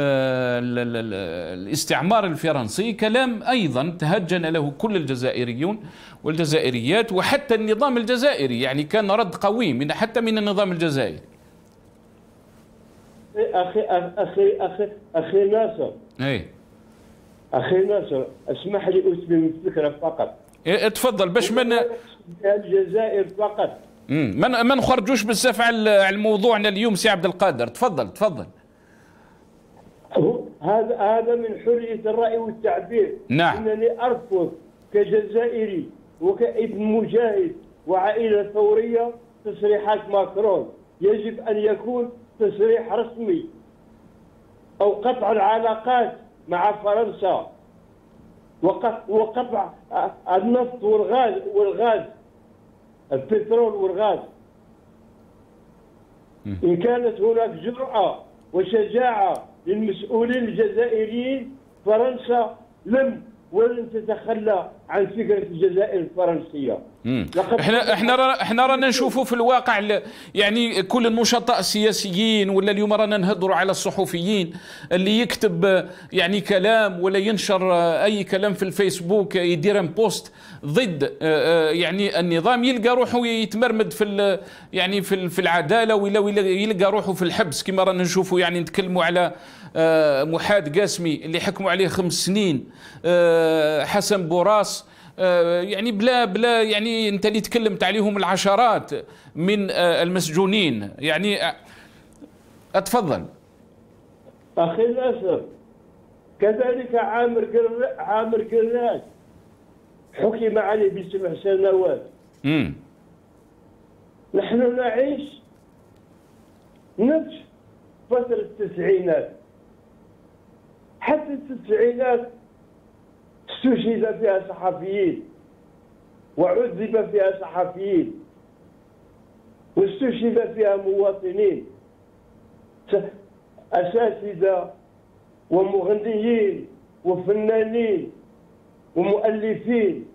الاستعمار الفرنسي كلام أيضا تهجن له كل الجزائريون والجزائريات وحتى النظام الجزائري، يعني كان رد قوي حتى من النظام الجزائري. أخي ناصر أخي ناصر اسمح لي أتمم الفكرة فقط. تفضل باش من الجزائر فقط ما نخرجوش بزاف على موضوعنا اليوم. سي عبد القادر تفضل. هذا من حرية الرأي والتعبير. نعم. إنني أرفض كجزائري وكابن مجاهد وعائلة ثورية تصريحات ماكرون. يجب أن يكون تصريح رسمي أو قطع العلاقات مع فرنسا وقطع النفط والغاز البترول والغاز. إن كانت هناك جرأة وشجاعة للمسؤولين الجزائريين، فرنسا ولن تتخلى عن فكرة الجزائر الفرنسية. احنا رانا نشوفوا في الواقع يعني كل النشطاء السياسيين ولا اليوم رانا نهضروا على الصحفيين اللي يكتب يعني كلام ولا ينشر اي كلام في الفيسبوك يدير بوست ضد يعني النظام، يلقى روحه يتمرمد في يعني في العداله ولا يلقى روحه في الحبس كما رانا نشوفوا. يعني نتكلموا على محاد قاسمي اللي حكموا عليه 5 سنين، حسن بوراس، يعني بلا يعني انت اللي تكلمت عليهم العشرات من المسجونين. يعني اتفضل اخي ناصر. كذلك عامر قراش حكم عليه ب7 سنوات. نحن نعيش نفس فترة التسعينات. حتى التسعينات استشهد فيها صحفيين وعذب فيها صحفيين واستشهد فيها مواطنين أساتذة ومغنيين وفنانين ومؤلفين،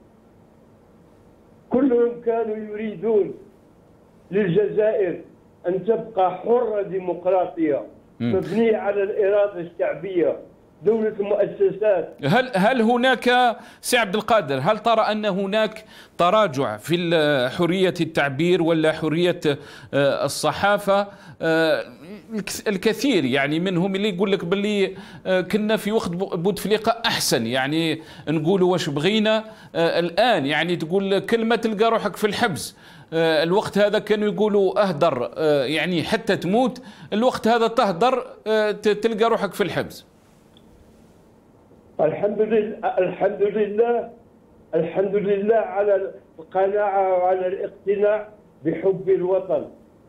كلهم كانوا يريدون للجزائر أن تبقى حرة ديمقراطية مبنية على الإرادة الشعبية، دولة مؤسسات. هل هناك سي عبد القادر، هل ترى أن هناك تراجع في حرية التعبير ولا حرية الصحافة؟ الكثير يعني منهم اللي يقول لك باللي كنا في وقت بوتفليقة أحسن، يعني نقولوا واش بغينا. الآن يعني تقول كلمة تلقى روحك في الحبس. الوقت هذا كانوا يقولوا اهدر يعني حتى تموت، الوقت هذا تهدر تلقى روحك في الحبس. الحمد لله على القناعة وعلى الاقتناع بحب الوطن.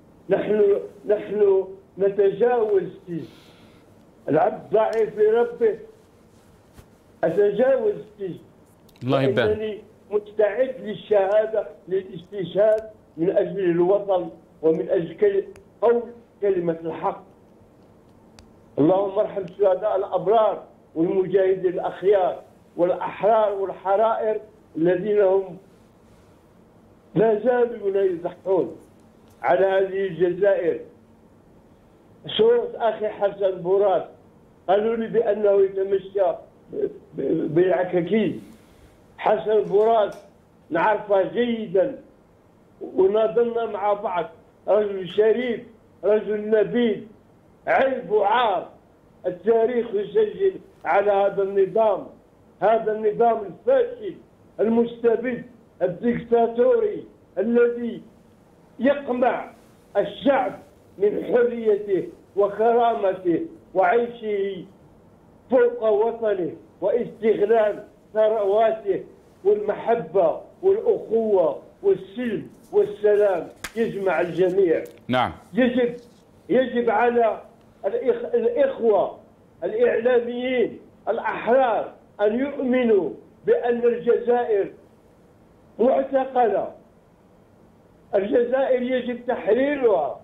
نحن نتجاوز العبد ضعيف لربه، أتجاوز الله يبارك. إنني مستعد للشهادة للاستشهاد من أجل الوطن ومن أجل قول كلمة الحق. اللهم ارحم شهداء الأبرار والمجاهدين الأخيار والأحرار والحرائر الذين هم لا زالوا يضحون على هذه الجزائر. صورة أخي حسن بوراس قالوا لي بأنه يتمشى بالعكاكيز. حسن بوراس نعرفه جيدا وناضلنا مع بعض، رجل شريف، رجل نبيل، عيب وعار. التاريخ يسجل على هذا النظام الفاشل المستبد الدكتاتوري الذي يقمع الشعب من حريته وكرامته وعيشه فوق وطنه واستغلال ثرواته، والمحبة والأخوة والسلم والسلام يجمع الجميع. نعم. يجب على الإخوة الإعلاميين الأحرار أن يؤمنوا بأن الجزائر معتقلة. الجزائر يجب تحريرها.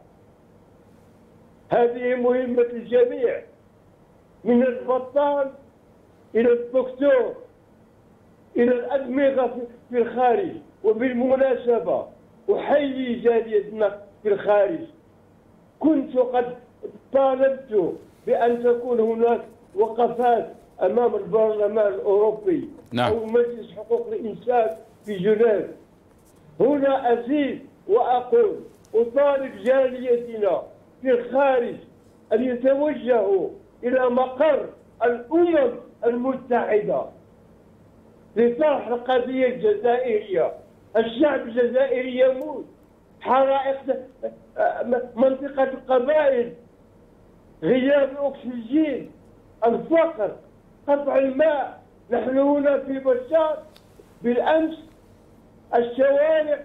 هذه مهمة الجميع، من البطال إلى الدكتور إلى الأدمغة في الخارج. وبالمناسبة أحيي جاليتنا في الخارج. كنت قد طالبت بأن تكون هناك وقفات أمام البرلمان الأوروبي. نعم. أو مجلس حقوق الإنسان في جنيف. هنا أزيد وأقول أطالب جاليتنا في الخارج أن يتوجهوا إلى مقر الأمم المتحدة لطرح القضية الجزائرية. الشعب الجزائري يموت، حرائق منطقة القبائل، غياب الأكسجين، الفقر، قطع الماء. نحن هنا في بشار بالأمس الشوارع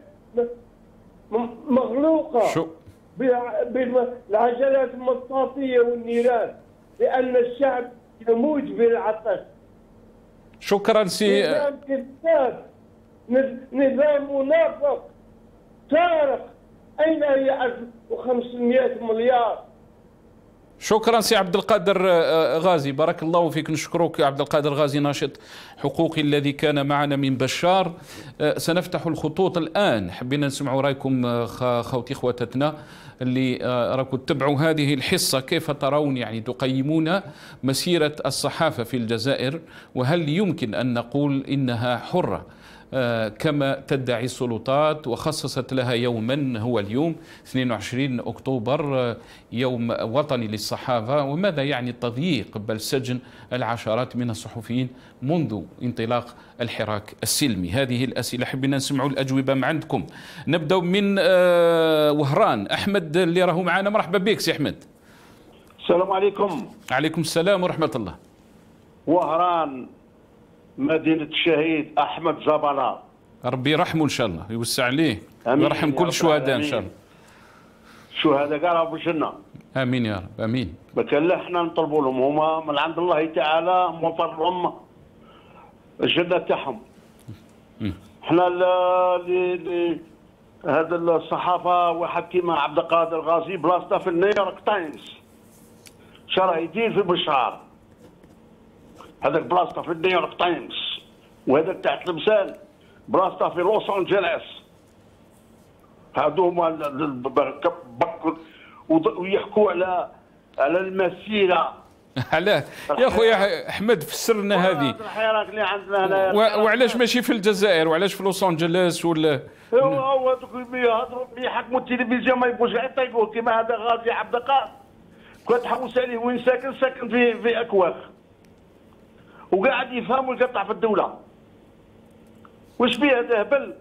مغلوقة بالعجلات المطاطية والنيران لأن الشعب يموت بالعطش. شكرا سي. نظام كذاب، نظام منافق سارق. أين هي 1500 مليار؟ شكرا سي عبد القادر غازي، بارك الله فيك. نشكرك عبد القادر غازي، ناشط حقوقي الذي كان معنا من بشار. سنفتح الخطوط الآن، حبينا نسمعوا رأيكم خوتي خواتتنا اللي راكم تتبعوا هذه الحصة. كيف ترون يعني تقيمون مسيرة الصحافة في الجزائر، وهل يمكن أن نقول إنها حرة كما تدعي السلطات وخصصت لها يوما هو اليوم 22 أكتوبر يوم وطني للصحافة؟ وماذا يعني التضييق بل سجن العشرات من الصحفيين منذ انطلاق الحراك السلمي؟ هذه الأسئلة حبينا نسمعوا الأجوبة من عندكم. نبدأ من وهران. أحمد اللي راهو معنا، مرحبا بك سي أحمد. السلام عليكم. عليكم السلام ورحمة الله. وهران مدينة الشهيد أحمد زبلة. ربي يرحمه إن شاء الله، يوسع عليه آمين ويرحم يا كل رب الشهداء إن شاء العالمين. الله. الشهداء كاع راهم في الجنة. آمين يا رب، آمين. ما كان لا حنا نطلبوا لهم، هما من عند الله تعالى موفر لهم الجنة تاعهم. حنا هذا الصحافة واحد كيما عبد القادر غازي بلاصته في نيويورك تايمز، شرا يدير في بشار، هذاك بلاصته في نيويورك تايمز، وهذاك تاع تلمسان بلاصته في لوس انجلوس. هادو هما ويحكوا على المسيره. علاه يا خويا احمد فسر لنا هذه. الحراك اللي عندنا هنايا وعلاش ماشي في الجزائر وعلاش في لوس انجلوس ولا؟ هو دوك يهضروا يحكموا التلفزيون ما يبغوش غير يطيقوه كيما هذا غازي عبد القادر. كنت تحوس عليه وين ساكن؟ ساكن في اكواخ وقاعد يفهم ويقطع في الدوله. واش فيه هذا هبل؟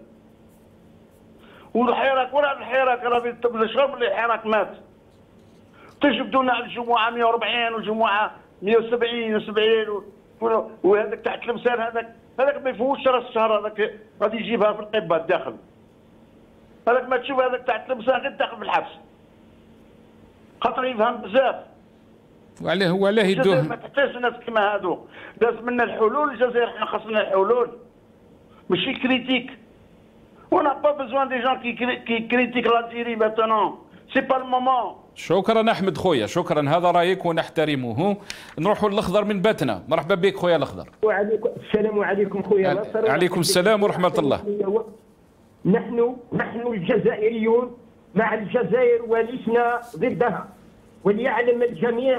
والحراك ولا الحراك راه الشرب اللي الحراك مات. تجبدونا على الجمعه 140 والجمعه 170 و70 وهذاك تاع تلمسان هذاك ما يفوتش راس الشهر، هذاك غادي يجيبها في القبه الداخل. هذاك ما تشوف هذاك تاع تلمسان غير داخل في الحبس. خاطر يفهم بزاف. وعلاه يدوه. ما تحتاج ناس كيما هادو، لازم لنا الحلول. الجزائر حنا خاصنا الحلول ماشي كريتيك. On n'a pas besoin des gens qui critiquent l'Algérie maintenant. C'est pas le moment. شكرا احمد خويا، شكرا، هذا رايك ونحترمه. نروحوا للاخضر من باتنا. مرحبا بك خويا الاخضر. وعليكم السلام عليكم خويا ناصر. عليكم السلام ورحمه الله. نحن الجزائريون مع الجزائر ولسنا ضدها، وليعلم الجميع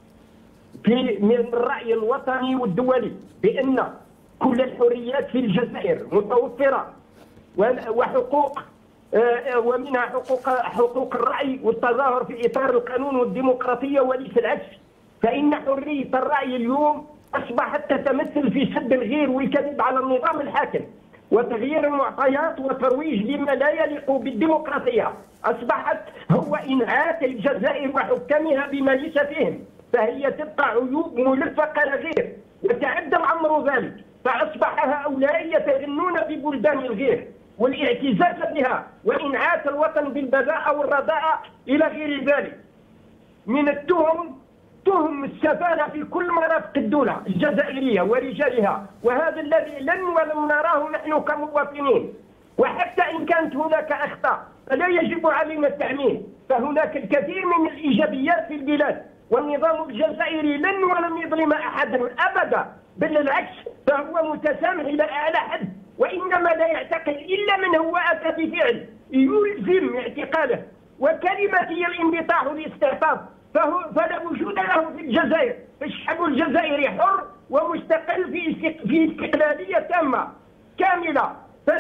من الراي الوطني والدولي بان كل الحريات في الجزائر متوفره، وحقوق ومنها حقوق الرأي والتظاهر في إطار القانون والديمقراطية وليس العكس. فإن حرية الرأي اليوم أصبحت تتمثل في سب الغير والكذب على النظام الحاكم وتغيير المعطيات وترويج لما لا يليق بالديمقراطية. أصبحت هو إنعاش الجزائر وحكامها بما ليس فيهم، فهي تبقى عيوب ملفقة لغير وتعدى الأمر ذلك، فأصبح هؤلاء يتغنون ببلدان الغير والاعتزاز بها وإنعاش الوطن بالبذاءة والرداءة إلى غير ذلك من التهم. تهم السفالة في كل مرافق الدولة الجزائرية ورجالها، وهذا الذي لن ولم نراه نحن كمواطنين. وحتى إن كانت هناك أخطاء فلا يجب علينا التعميم، فهناك الكثير من الإيجابيات في البلاد، والنظام الجزائري لن ولم يظلم أحدا أبدا، بل العكس، فهو متسامح إلى أعلى حد، وإنما لا يعتقل إلا من هو أتى بفعل يلزم اعتقاله. وكلمة هي الانبطاح والاستعطاف فلا وجود له في الجزائر. الشعب الجزائري حر ومستقل في استقلالية تامة كاملة.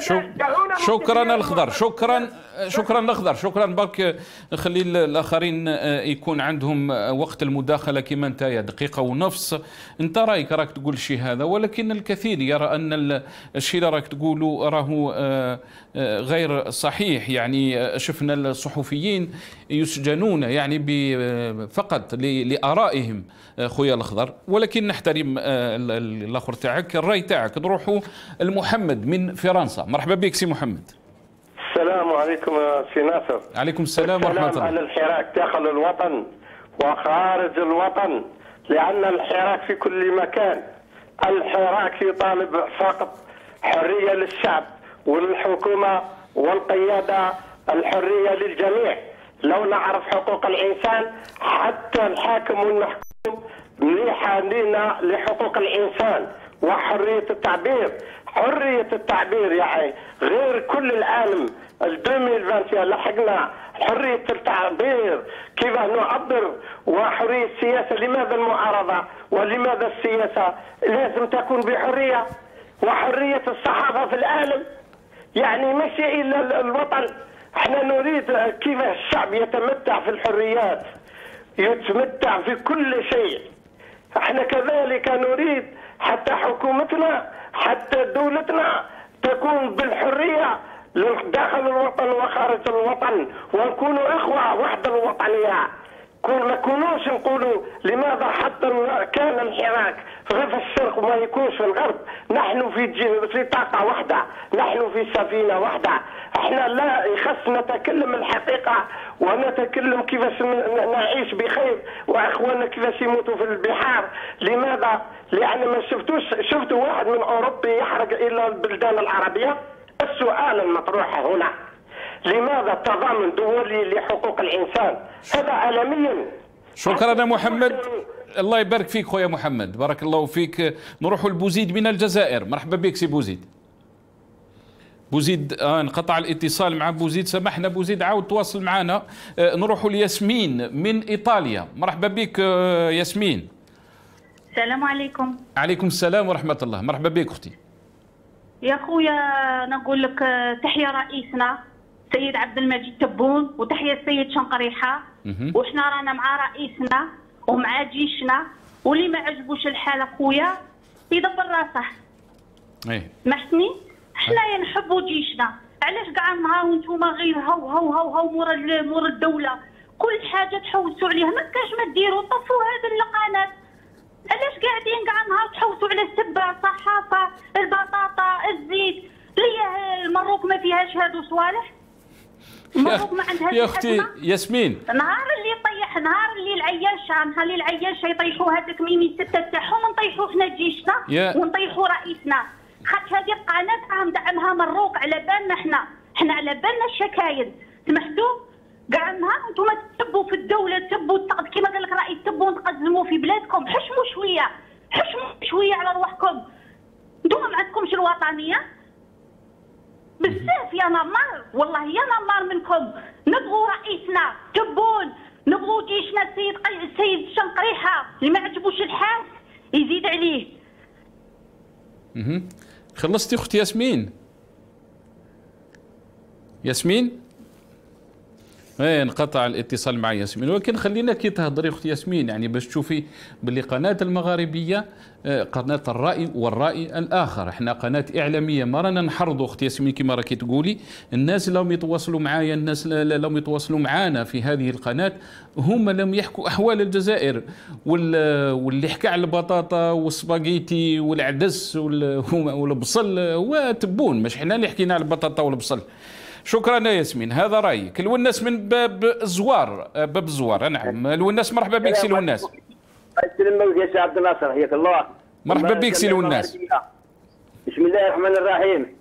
شكرا الاخضر، شكرا الاخضر، شكرا. برك خلي الاخرين يكون عندهم وقت المداخله كما انت، دقيقه ونص. انت راك تقول شيء هذا، ولكن الكثير يرى ان الشيء اللي راك تقوله راهو غير صحيح. يعني شفنا الصحفيين يسجنون يعني فقط لارائهم خويا الاخضر، ولكن نحترم الاخر تاعك، الراي تاعك. نروحوا لمحمد من فرنسا. مرحبا بك سي محمد. السلام عليكم سي ناصر. عليكم السلام ورحمة الله. الكلام عن الحراك داخل الوطن وخارج الوطن، لأن الحراك في كل مكان. الحراك يطالب فقط حرية للشعب والحكومة والقيادة، الحرية للجميع. لو نعرف حقوق الإنسان حتى الحاكم والمحكوم مليحة لنا لحقوق الإنسان وحرية التعبير. حرية التعبير يعني غير كل العالم 2021 لحقنا حرية التعبير، كيف نعبر، وحرية السياسة. لماذا المعارضة ولماذا السياسة لازم تكون بحرية؟ وحرية الصحافة في العالم، يعني ماشي إلا الوطن. احنا نريد كيف الشعب يتمتع في الحريات، يتمتع في كل شيء. احنا كذلك نريد حتى حكومتنا حتى دولتنا تكون بالحرية داخل الوطن وخارج الوطن، ونكون إخوة وحدة الوطنية. ما كونوش نقولوا لماذا حتى كان الحراك غير في الشرق وما يكونش في الغرب. نحن في طاقة واحدة، نحن في سفينة واحدة. احنا لا يخص نتكلم الحقيقة ونتكلم كيفاش نعيش بخير واخواننا كيفاش يموتوا في البحار. لماذا؟ لأن ما شفتوا واحد من أوروبي يحرق إلى البلدان العربية. السؤال المطروح هنا لماذا تضامن دولي لحقوق الإنسان؟ هذا عالميا. شكرا يا محمد، الله يبارك فيك خويا محمد، بارك الله فيك. نروحوا لبوزيد من الجزائر. مرحبا بك سي بوزيد. بوزيد انقطع الاتصال مع بوزيد، سامحنا بوزيد، عاود تواصل معنا. نروحوا لياسمين من إيطاليا. مرحبا بك ياسمين. السلام عليكم. عليكم السلام ورحمة الله. مرحبا بك أختي. يا خويا نقول لك تحية رئيسنا السيد عبد المجيد تبون، وتحية السيد شنقريحة. وإحنا رانا مع رئيسنا ومع جيشنا، واللي ما عجبوش الحال أخويا يدبر راسه. سمحتني؟ احنا نحبوا جيشنا، علاش كاع النهار وانتم غير هو مور الدولة كل حاجة تحوسوا عليها؟ ما كاش ما ديروا، طفوا هذه القناة. علاش قاعدين كاع النهار تحوسوا على السبع، الصحافة، البطاطا، الزيت؟ ليه المروك ما فيهاش هادو صوالح؟ المروك ما عندهاش يا اختي ياسمين، نهار اللي يطيح، نهار اللي العياشه يطيحوا هذاك ميمي ستة تاعهم، نطيحوا احنا جيشنا ونطيحوا رئيسنا. خاطر هذه القناه راهم دعمها مروك على بالنا احنا على بالنا الشكاين. سمحتوا؟ كاع النهار انتم تبوا في الدوله، تبوا كيما قال لك رئيس، تبوا تقزموا في بلادكم. حشموا شويه على رواحكم. انتم ما عندكمش الوطنيه بزاف يا نمار، والله يا نمار منكم. نبغوا رئيسنا تبون، نبغوا جيشنا السيد شنقريحه، اللي ما عجبوش الحال يزيد عليه. خلصتي اختي ياسمين؟ ياسمين؟ انقطع الاتصال مع ياسمين، ولكن خلينا كي تهضري اختي ياسمين يعني باش تشوفي باللي قناه المغاربيه قناه الراي والراي الاخر. احنا قناه اعلاميه، ما رانا نحرضوا اختي ياسمين كما راكي تقولي. الناس لهم يتواصلوا معايا، الناس لهم يتواصلوا معانا في هذه القناه، هم لم يحكوا احوال الجزائر. واللي حكى على البطاطا والسباغيتي والعدس والبصل هو تبون، مش حنا اللي حكينا على البطاطا والبصل. شكرا يا ياسمين، هذا رايك. الوناس من باب الزوار. نعم الوناس، مرحبا بك سي الوناس. يسلمك يا سي عبد الناصر، حياك الله. مرحبا بك سي الوناس. بسم الله الرحمن الرحيم.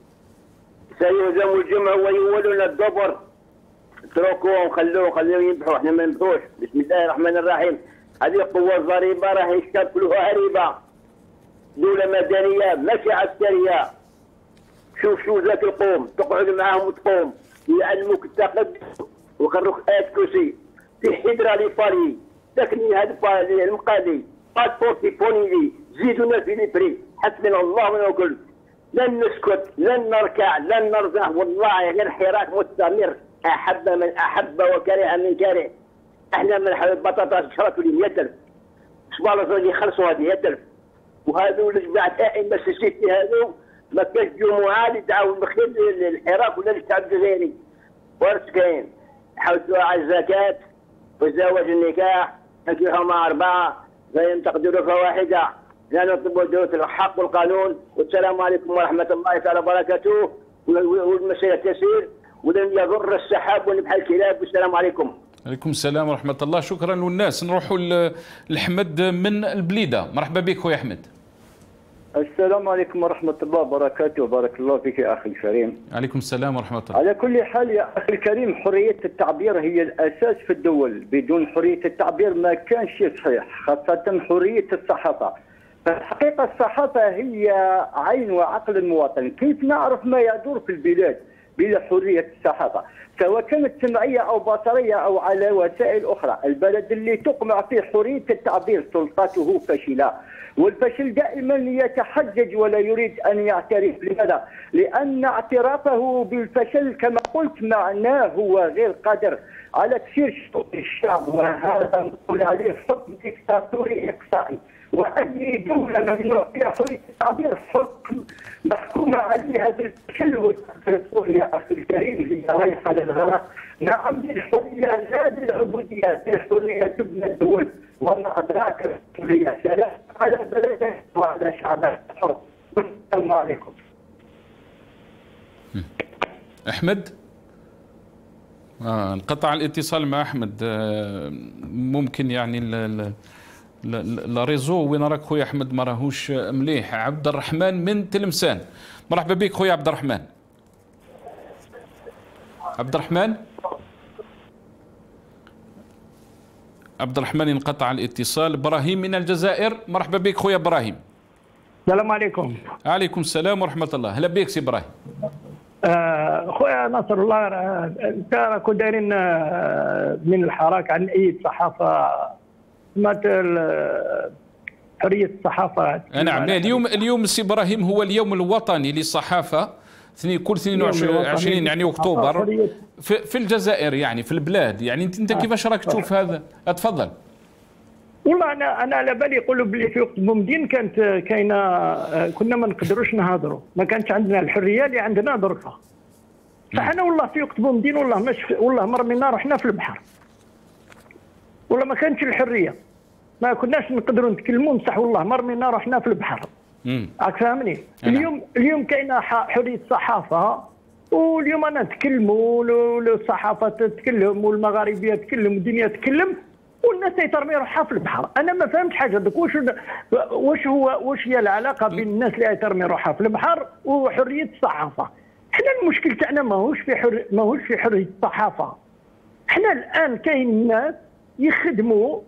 سيهزم الجمع ويولون الدبر، اتركوهم خلوهم ينبحوا، احنا ما ننبحوش. بسم الله الرحمن الرحيم. هذه القوة الضريبة راح يشكلوها هريبة، دولة مدنية ماشي عسكرية. شوف ذاك القوم، تقعد معاهم وتقوم، يعلموك التقدم ويقروك آيات كرسي في حضرة لفاري، تكني هذا المقالي باسبورتي بونيلي، زيدونا في ليبري، حسبنا الله ونعم الوكيل. لن نسكت، لن نركع، لن نرزح، والله غير حراك مستمر. أحب من أحب وكره من كره. احنا من البطاطا شركوا لي 100,000 سبحان الله اللي خلصوا هذه 100,000. وهذو اللي بعد أئمة السيسي هذو ما كاش جمعة اللي تعاون بخير للحراك ولا للشعب الجزائري. ورث كاين، حوسوا على الزكاة وزواج النكاح، نكحوا 4 زي تقدروا فواحدة. لا نطلبوا دولة الحق والقانون. والسلام عليكم ورحمة الله تعالى وبركاته. والمسيرة تسير ولن يضر السحاب ونبحى الكلاب. والسلام عليكم. عليكم السلام ورحمة الله. شكرا للناس. نروحوا لأحمد من البليدة. مرحبا بك خويا أحمد. السلام عليكم ورحمة الله وبركاته. بارك الله فيك يا أخي الكريم. عليكم السلام ورحمة الله. على كل حال يا أخي الكريم، حرية التعبير هي الأساس في الدول. بدون حرية التعبير ما كانش صحيح، خاصة حرية الصحافة. فالحقيقة الصحافة هي عين وعقل المواطن. كيف نعرف ما يدور في البلاد بلا حرية الصحافة، سواء كانت سمعية أو بصرية أو على وسائل أخرى؟ البلد اللي تقمع فيه حرية التعبير سلطته فاشلة، والفشل دائما يتحجج ولا يريد أن يعترف. لماذا؟ لأن اعترافه بالفشل كما قلت معناه هو غير قادر على تسيير شؤون الشعب، وهذا نقول عليه حكم ديكتاتوري إقصائي. واي دوله ممنوع فيها حريه التعبير محكومه عليها بالتشلل في سوريا اخي الكريم هي رايحه للغرق. نعم للحريه لا للعبوديه، الحريه تبنى الدول وما ادراك الحريه سلام على بلده وعلى شعبه الحر. السلام عليكم. احمد انقطع الاتصال مع احمد. ممكن يعني لا ريزو وين راك خويا احمد ما راهوش مليح. عبد الرحمن من تلمسان، مرحبا بك خويا عبد الرحمن. عبد الرحمن انقطع الاتصال. ابراهيم من الجزائر، مرحبا بك خويا ابراهيم. السلام عليكم. عليكم السلام ورحمه الله. هلا بك سي ابراهيم. خويا نصر الله، انت راكم دايرين من الحراك عن اي صحافه سمعت حريه الصحافه. نعم، اليوم سي ابراهيم هو اليوم الوطني للصحافه كل 22 يعني اكتوبر في الجزائر، يعني في البلاد. يعني انت كيفاش راك تشوف هذا؟ اتفضل. والله انا على بالي يقولوا بلي في وقت بومدين كانت كاينه كنا ما نقدروش نهضروا، ما كانش عندنا الحريه اللي عندنا دركا. فاحنا والله في وقت بومدين والله مرمينا روحنا في البحر. والله ما كانتش الحريه، ما كناش نقدروا نتكلموا نصح، والله مرمينا روحنا في البحر. راك فاهمني؟ اليوم كاينه حريه الصحافه، واليوم انا نتكلموا والصحافه تتكلم والمغاربيه تتكلم والدنيا تتكلم والناس ترمي روحها في البحر. انا ما فهمتش حاجه دوك واش هي العلاقه بين الناس اللي ترمي روحها في البحر وحريه الصحافه. احنا المشكل تاعنا ماهوش في حريه الصحافه. احنا الان كاين ناس يخدموا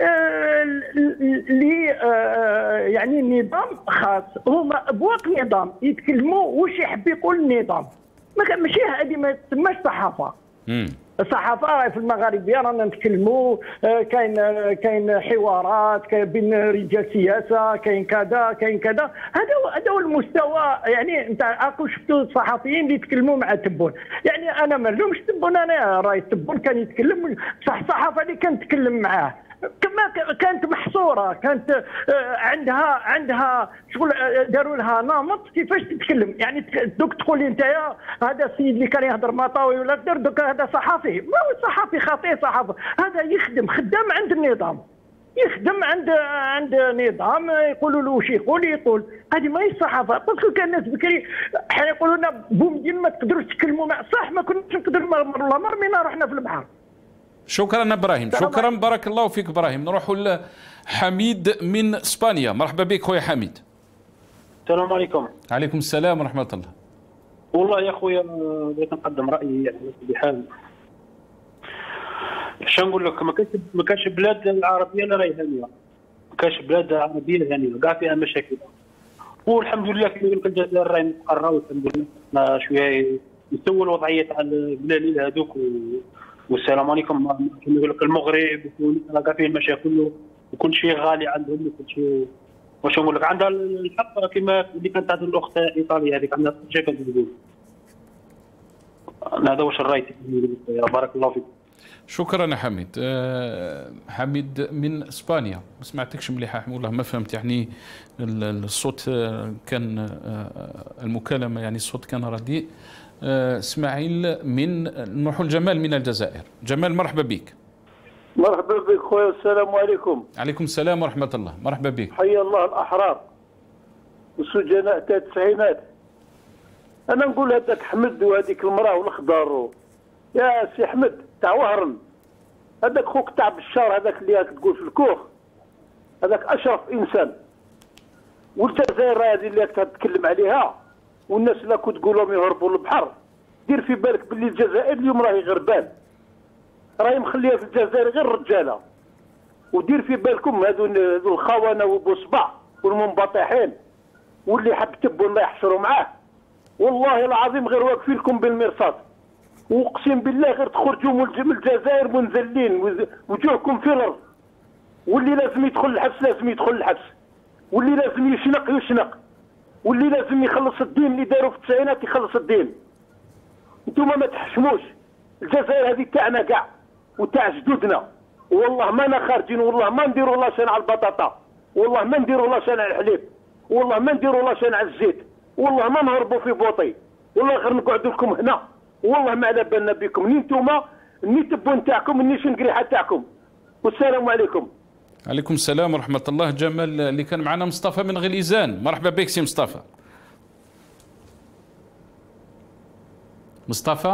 يعني نظام خاص، هما ابواق نظام يتكلموا واش يحب يقول النظام. ماشي هذه ما تسماش صحافه. الصحافه في المغاربيه رانا نتكلموا، كاين حوارات بين رجال سياسه، كاين كذا. هذا هو المستوى. يعني انت راكم شفتوا الصحفيين اللي يتكلموا مع تبون. يعني انا ما نلومش تبون، انا راي تبون كان يتكلم صح. الصحافه اللي كان تتكلم معاه كما كانت محصوره، كانت عندها شغل، داروا لها نمط كيفاش تتكلم. يعني دوك تقول انت هذا السيد اللي كان يهضر مطاوي ولا كدر، دوك هذا صحفي. ما هو صحفي خطير، صحفي هذا خدام عند النظام، يخدم عند نظام يقولوا له واش يقول. هذه ماهيش صحافه. باسكو كان الناس بكري يقولوا لنا بومدين ما تقدروش تتكلموا مع صح، ما كناش نقدروا، والله مرمينا رحنا في البحر. شكرا ابراهيم، شكرا، بارك الله فيك ابراهيم. نروحوا لحميد من اسبانيا، مرحبا بك خويا حميد. السلام عليكم. عليكم السلام ورحمه الله. والله يا خويا بغيت نقدم رايي يعني بحال شنو نقول لك، ما كانش بلاد العربيه لا راهي هانيه، ما كانش بلاد عربيه هانيه كاع فيها مشاكل. والحمد لله كما يقول لك الجزائر راهي مستقره والحمد لله شويه نسووا الوضعيه تاع البلادين هذوك والسلام عليكم. كما يقول لك المغرب كاع فيه المشاكل وكل شيء غالي عندهم وكل شيء. واش نقول لك، عندها الحق كما اللي كانت تعطي الاخت ايطاليا هذيك، عندها حاجه كانت تقول. هذا واش الراي تاعي. بارك الله فيك. شكرا يا حميد. حميد من اسبانيا. ما سمعتكش مليح والله ما فهمت. يعني الصوت كان المكالمه، يعني الصوت كان رديء. اسماعيل من نروحوا الجمال من الجزائر. جمال مرحبا بك. مرحبا بك خويا، السلام عليكم. عليكم السلام ورحمه الله، مرحبا بك. حيا الله الاحرار والسجناء تاع التسعينات. انا نقول هذاك حمد وهذيك المراه والخضر يا سي حمد تاع وهرن، هذاك خوك تاع بشار، هذاك اللي تقول في الكوخ، هذاك اشرف انسان. والجزائر هذه اللي تتكلم عليها والناس اللي كنت تقول لهم يهربوا للبحر، دير في بالك باللي الجزائر اليوم راهي غربان، راهي مخليه في الجزائر غير الرجاله. ودير في بالكم هذو الخونه وبوصبع والمنبطحين واللي حب تبوا الله يحشروا معاه، والله العظيم غير واقفين لكم بالمرصاد. واقسم بالله غير تخرجوا من الجزائر منزلين وجوهكم في الارض. واللي لازم يدخل الحبس لازم يدخل الحبس، واللي لازم يشنق، واللي لازم يخلص الدين اللي داروا في التسعينات يخلص الدين. انتم ما تحشموش، الجزائر هذه تاعنا كاع وتاع جدودنا، والله ما خارجين، والله ما نديروا لاشين على البطاطا. والله ما نديروا لا صنع الحليب، والله ما نديروا لا صنع الزيت، والله ما نهربوا في بوطي، والله غير نقعدوا لكم هنا، والله ما على بالنا بكم، ني نتوما ني تبون تاعكم ني شنقريحه تاعكم. والسلام عليكم. عليكم السلام ورحمة الله. جمال اللي كان معنا مصطفى من غليزان. مرحبا بك سي مصطفى. مصطفى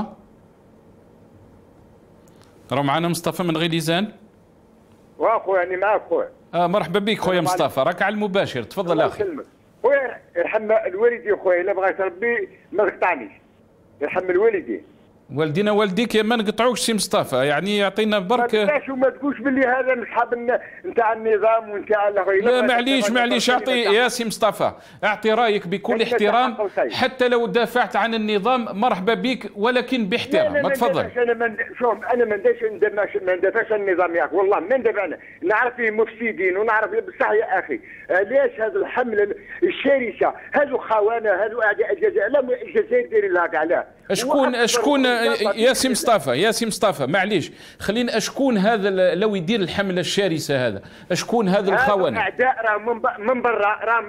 راه معنا مصطفى من غليزان. واخويا يعني معاك خويا. مرحبا بك خويا مصطفى، راك على المباشر، تفضل اخي. خويا يرحم الوالدين خويا، الا بغيت ربي ما تقطعنيش. يرحم الوالدين. والدينا والديك ما نقطعوكش سي مصطفى، يعني يعطينا برك. ما تقولش باللي هذا من صحاب نتاع النظام ونتاع لا معليش اعطي يا سي مصطفى، اعطي رايك بكل احترام، حتى لو دافعت عن النظام مرحبا بك، ولكن باحترام. ما تفضل. انا ما ندافعش عن النظام ياك، والله ما ندافع. نعرف فيه مفسدين ونعرف بصح يا اخي، علاش هذه الحمله الشرسه، هذو خونه، هذو اعداء الجزائر، لا الجزائر دايرين لها كاع لا. شكون يا سي مصطفى معليش خلينا، شكون هذا لو يدير الحمله الشرسه هذا؟ شكون هذا الخونه؟ اعداء راه من برا، راه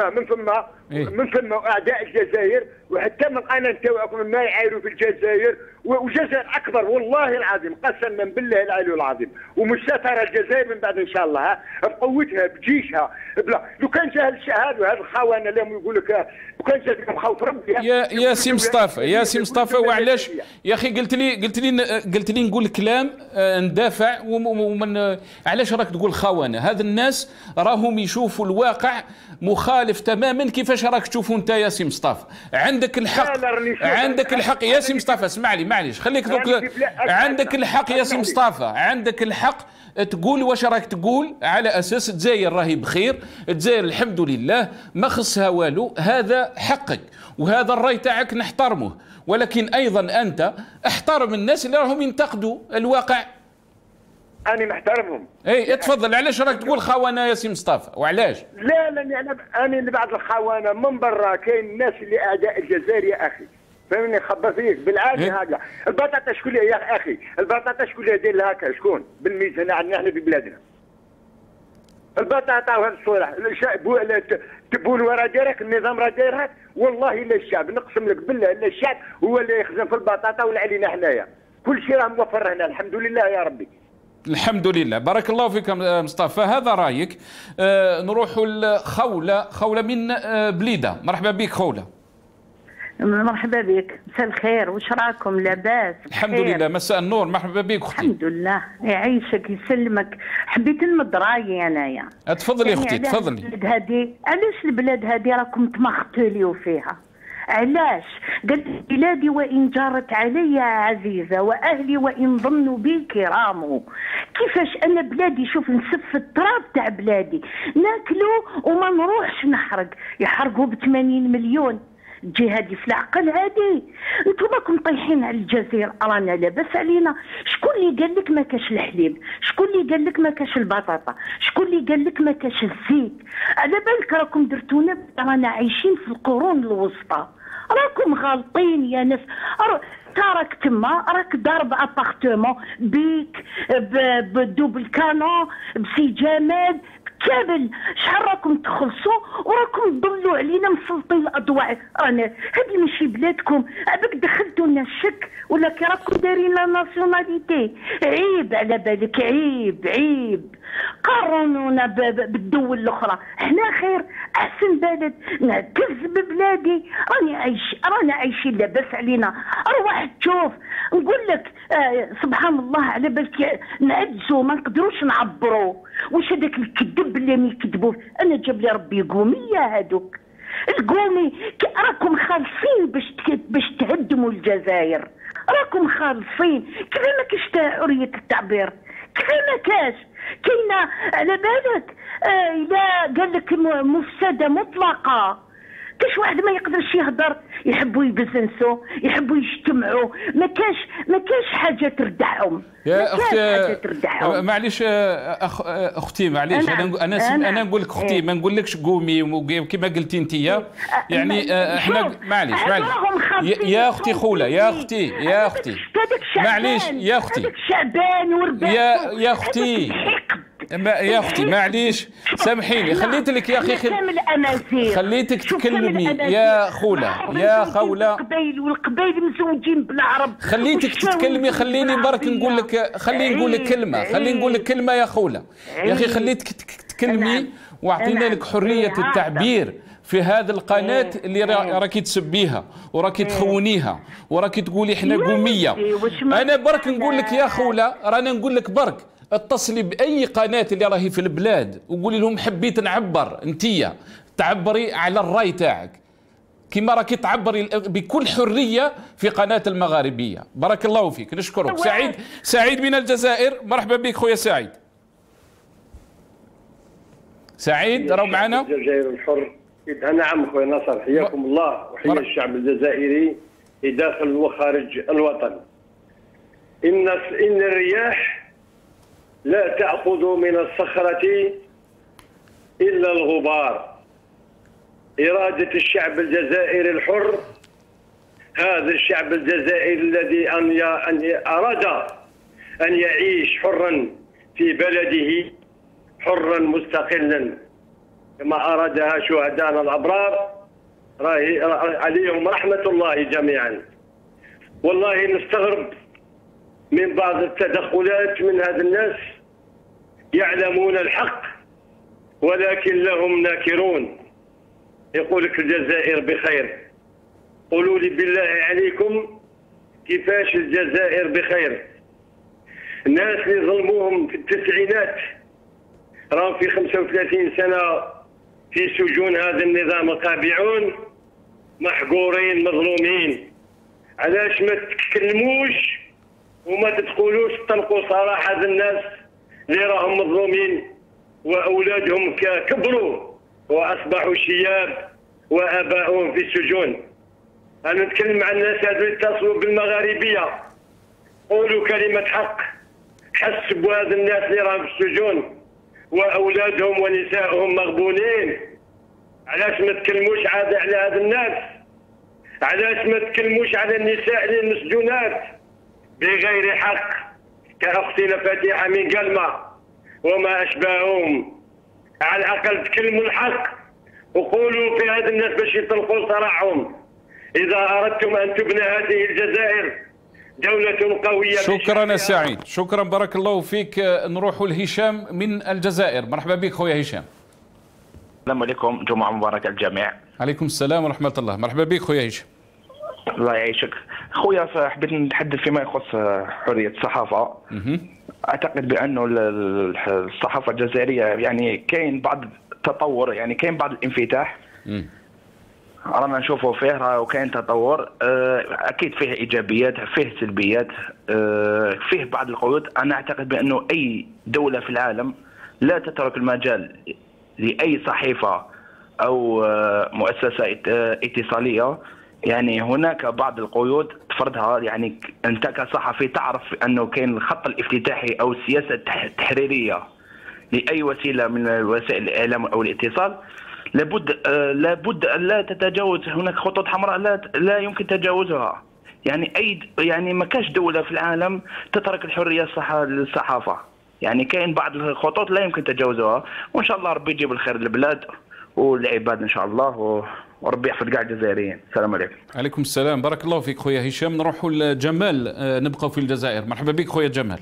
من ثم اعداء الجزائر، وحتى من القناه تاعكم ما يعايروا في الجزائر، والجزائر اكبر والله العظيم، قسما بالله العلي العظيم، ومش سترى الجزائر من بعد ان شاء الله بقوتها بجيشها بلا. لو كان جا هذا الخونه اللي يقول لك، لو كان جا مخوف ربي يا سي مصطفى وعلاش يا اخي قلت لي نقول كلام ندافع ومن علاش راك تقول خونه؟ هذا الناس راهم يشوفوا الواقع مخالف تماما كيفاش راك تشوفوا انت يا سي مصطفى. عندك الحق يا سي مصطفى، اسمع لي معليش خليك دوك. عندك الحق يا سي مصطفى، عندك الحق تقول واش راك تقول، على اساس الجزائر راهي بخير، الجزائر الحمد لله ما خصها والو، هذا حقك وهذا الراي تاعك نحترمه، ولكن ايضا انت احترم الناس اللي راهم ينتقدوا الواقع. أنا محترمهم. اي تفضل. علاش راك تقول خونه يا سي مصطفى وعلاش؟ لا أنا اللي بعد الخونه من برا كاين الناس اللي أعداء الجزائر يا أخي، فهمني خبر فيك بالعادي هذا. البطاطا شكون يا أخي؟ البطاطا شكون اللي داير لها هكا؟ شكون؟ بالميزان عندنا احنا في بلادنا. البطاطا وهذا الصراحه تبون ورا دايرك، النظام راه دايرها، والله الا الشعب نقسم لك بالله الا الشعب هو اللي يخزن في البطاطا ولا علينا حنايا، كل شيء راه موفر هنا الحمد لله يا ربي. الحمد لله، بارك الله فيك مصطفى، هذا رايك. نروحوا لخولة من بليده. مرحبا بك خوله. مرحبا بك، مساء الخير، واش راكم؟ لاباس؟ الحمد لله، مساء النور، مرحبا بك اختي. الحمد لله، يعيشك يسلمك. حبيت نمد رايي انايا. تفضلي يعني اختي تفضلي. علاش البلاد هذه راكم تمختليوا فيها؟ علاش؟ قلت بلادي وإن جارت علي عزيزة وأهلي وإن ظنوا بي كرام. كيفاش أنا بلادي شوف نسف التراب تاع بلادي ناكلو وما نروحش نحرق، يحرقوا ب80 مليون. تجي هذه في العقل هذه؟ انتم راكم طايحين على الجزائر، رانا لاباس علينا. شكون اللي قال لك ما كاش الحليب؟ شكون اللي قال لك ما كاش البطاطا؟ شكون اللي قال لك ما كاش الزيت؟ على بالك راكم درتونا رانا عايشين في القرون الوسطى، راكم غالطين يا ناس. راك تما راك ضارب ابارتمون بيك بدوبل كانون بسي جمال كامل، شحال راكم تخلصوا وراكم تضلوا علينا مسلطين الاضواء. رانا هذه ماشي بلادكم، عباك دخلتوا لنا الشك ولا كي راكم دايرين لا ناسيوناليتي. عيب على بالك، عيب. قارنونا بالدول الاخرى، احنا خير احسن بلد، نعتز ببلادي. رانا عايشين لاباس علينا. اروح تشوف نقول لك سبحان الله، على بالك نعجزوا ما نقدروش نعبروا. واش هذاك الكذب اللي يكذبوا؟ انا جاب لي ربي قوميه هذوك القومي. راكم خالصين باش تهدموا الجزائر، راكم خالصين. كيف ما كاش حريه التعبير؟ كيف ما كاش؟ كاينه على بالك الا قال لك مفسده مطلقه، كاش واحد ما يقدرش يهضر، يحبوا يبزنسوا، يحبوا يجتمعوا، ما كاش حاجه تردعهم. يا اختي معليش اختي معليش، انا نقول لك اختي، ما نقولكش قومي كما قلتي انت. يعني احنا معليش يا اختي خوله، يا اختي معليش يا اختي شعبان ورباط يا اختي يا اختي معليش سامحيني، خليت لك يا اخي خليتك تكلمي يا خوله يا خوله. والقبائل مزوجين بالعرب، خليتك تتكلمي. خليني برك نقول لك، خليني نقول لك كلمه، خليني نقول لك كلمه يا خوله. يا اخي خليتك تكلمي واعطينا لك حريه التعبير في هذه القناة اللي راكي تسبيها وراكي تخونيها وراكي تقولي احنا قومية. انا برك نقول لك يا خوله، رانا نقول لك برك اتصلي باي قناة اللي راهي في البلاد وقولي لهم حبيت نعبر، انتيا تعبري على الراي تاعك كما راكي تعبري بكل حرية في قناة المغاربية. بارك الله فيك، نشكرك. سعيد من الجزائر، مرحبا بك خويا سعيد. سعيد راهو معنا. الجزائر الحر. نعم خويا ناصر، حياكم الله وحيا الشعب الجزائري في داخل وخارج الوطن. إن الرياح لا تأخذ من الصخرة إلا الغبار. إرادة الشعب الجزائري الحر، هذا الشعب الجزائري الذي أراد أن يعيش حرا في بلده، حرا مستقلا كما أرادها شهدانا الأبرار عليهم رحمة الله جميعا. والله نستغرب من بعض التدخلات من هذا الناس، يعلمون الحق ولكن لهم ناكرون. يقول لك الجزائر بخير، قولوا لي بالله عليكم كيفاش الجزائر بخير؟ الناس اللي ظلموهم في التسعينات راهم في 35 سنة في سجون هذا النظام القابعون، محقورين مظلومين. علاش ما تتكلموش وما تقولوش تطلقوا سراح هذا الناس اللي راهم مظلومين واولادهم كبروا واصبحوا شياب واباؤهم في السجون؟ انا نتكلم عن الناس هذو يتصلوا بالمغاربيه، قولوا كلمه حق، حسبوا هذا الناس اللي راهم في السجون واولادهم ونسائهم مغبونين. علاش ما تكلموش عاد على هذا الناس؟ علاش ما تكلموش على النساء اللي مسجونات بغير حق كاختنا فاتحه من قلمه وما اشباههم؟ على الاقل تكلموا الحق وقولوا في هذا الناس باش يطلقوا سراحهم. اذا اردتم ان تبنى هذه الجزائر دولة قوية. شكرا يا سعيد، شكرا بارك الله فيك. نروح لهشام من الجزائر، مرحبا بك خويا هشام. السلام عليكم، جمعة مباركة الجميع. عليكم السلام ورحمة الله، مرحبا بك خويا هشام. الله يعيشك خويا. حبيت نتحدث فيما يخص حرية الصحافة. أعتقد بأنه الصحافة الجزائرية يعني كاين بعض التطور، يعني كاين بعض الانفتاح رانا نشوفوا فيه، وكاين تطور. اكيد فيه ايجابيات، فيه سلبيات، فيه بعض القيود. انا اعتقد بانه اي دوله في العالم لا تترك المجال لاي صحيفه او مؤسسه اتصاليه. يعني هناك بعض القيود تفرضها، يعني انت كصحفي تعرف انه كاين الخط الافتتاحي او السياسه التحريريه لاي وسيله من وسائل الاعلام او الاتصال. لابد ان لا تتجاوز، هناك خطوط حمراء لا يمكن تجاوزها. يعني ما كاش دوله في العالم تترك الحريه للصحافه. يعني كاين بعض الخطوط لا يمكن تجاوزها، وان شاء الله ربي يجيب الخير للبلاد والعباد ان شاء الله، وربي يحفظ كاع الجزائريين. السلام عليكم. عليكم السلام، بارك الله فيك خويا هشام. نروحوا لجمال، نبقى في الجزائر، مرحبا بك خويا جمال.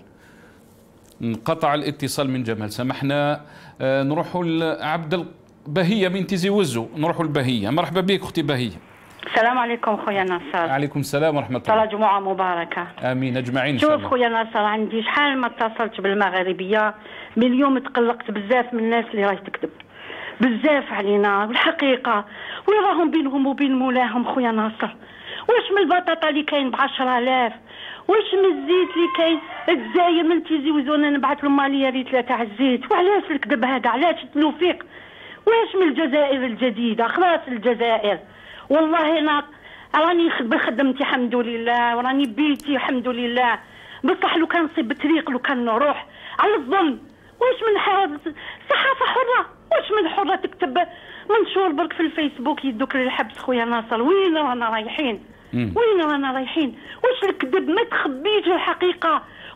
انقطع الاتصال من جمال، سامحنا. نروحوا لعبد بهية من تيزي وزو، نروحوا لبهية، مرحبا بك اختي بهية. السلام عليكم خويا ناصر. عليكم السلام ورحمة الله. جمعة مباركة. امين اجمعين ان شاء الله. شوف خويا ناصر، عندي شحال ما اتصلت بالمغاربية، من اليوم تقلقت بزاف من الناس اللي راهي تكذب بزاف علينا. والحقيقة وين راهم بينهم وبين مولاهم خويا ناصر؟ واش من البطاطا اللي كاين ب10,000؟ واش من الزيت اللي كاين الجزائر من تيزي وزو انا نبعث لهم ماليه ريت تاع الزيت؟ وعلاش الكذب هذا؟ علاش التلوفيق؟ واش من الجزائر الجديده؟ خلاص الجزائر والله انا راني بخدمتي الحمد لله، وراني بيتي الحمد لله، بصح لو كان نصيب طريق، لو كان نروح على الظلم. واش من صحافه حره؟ واش من حره تكتب منشور برك في الفيسبوك يدوك للحبس خويا ناصر؟ وين رانا رايحين؟ وين رانا رايحين؟ واش الكذب ما تخبيش الحقيقه؟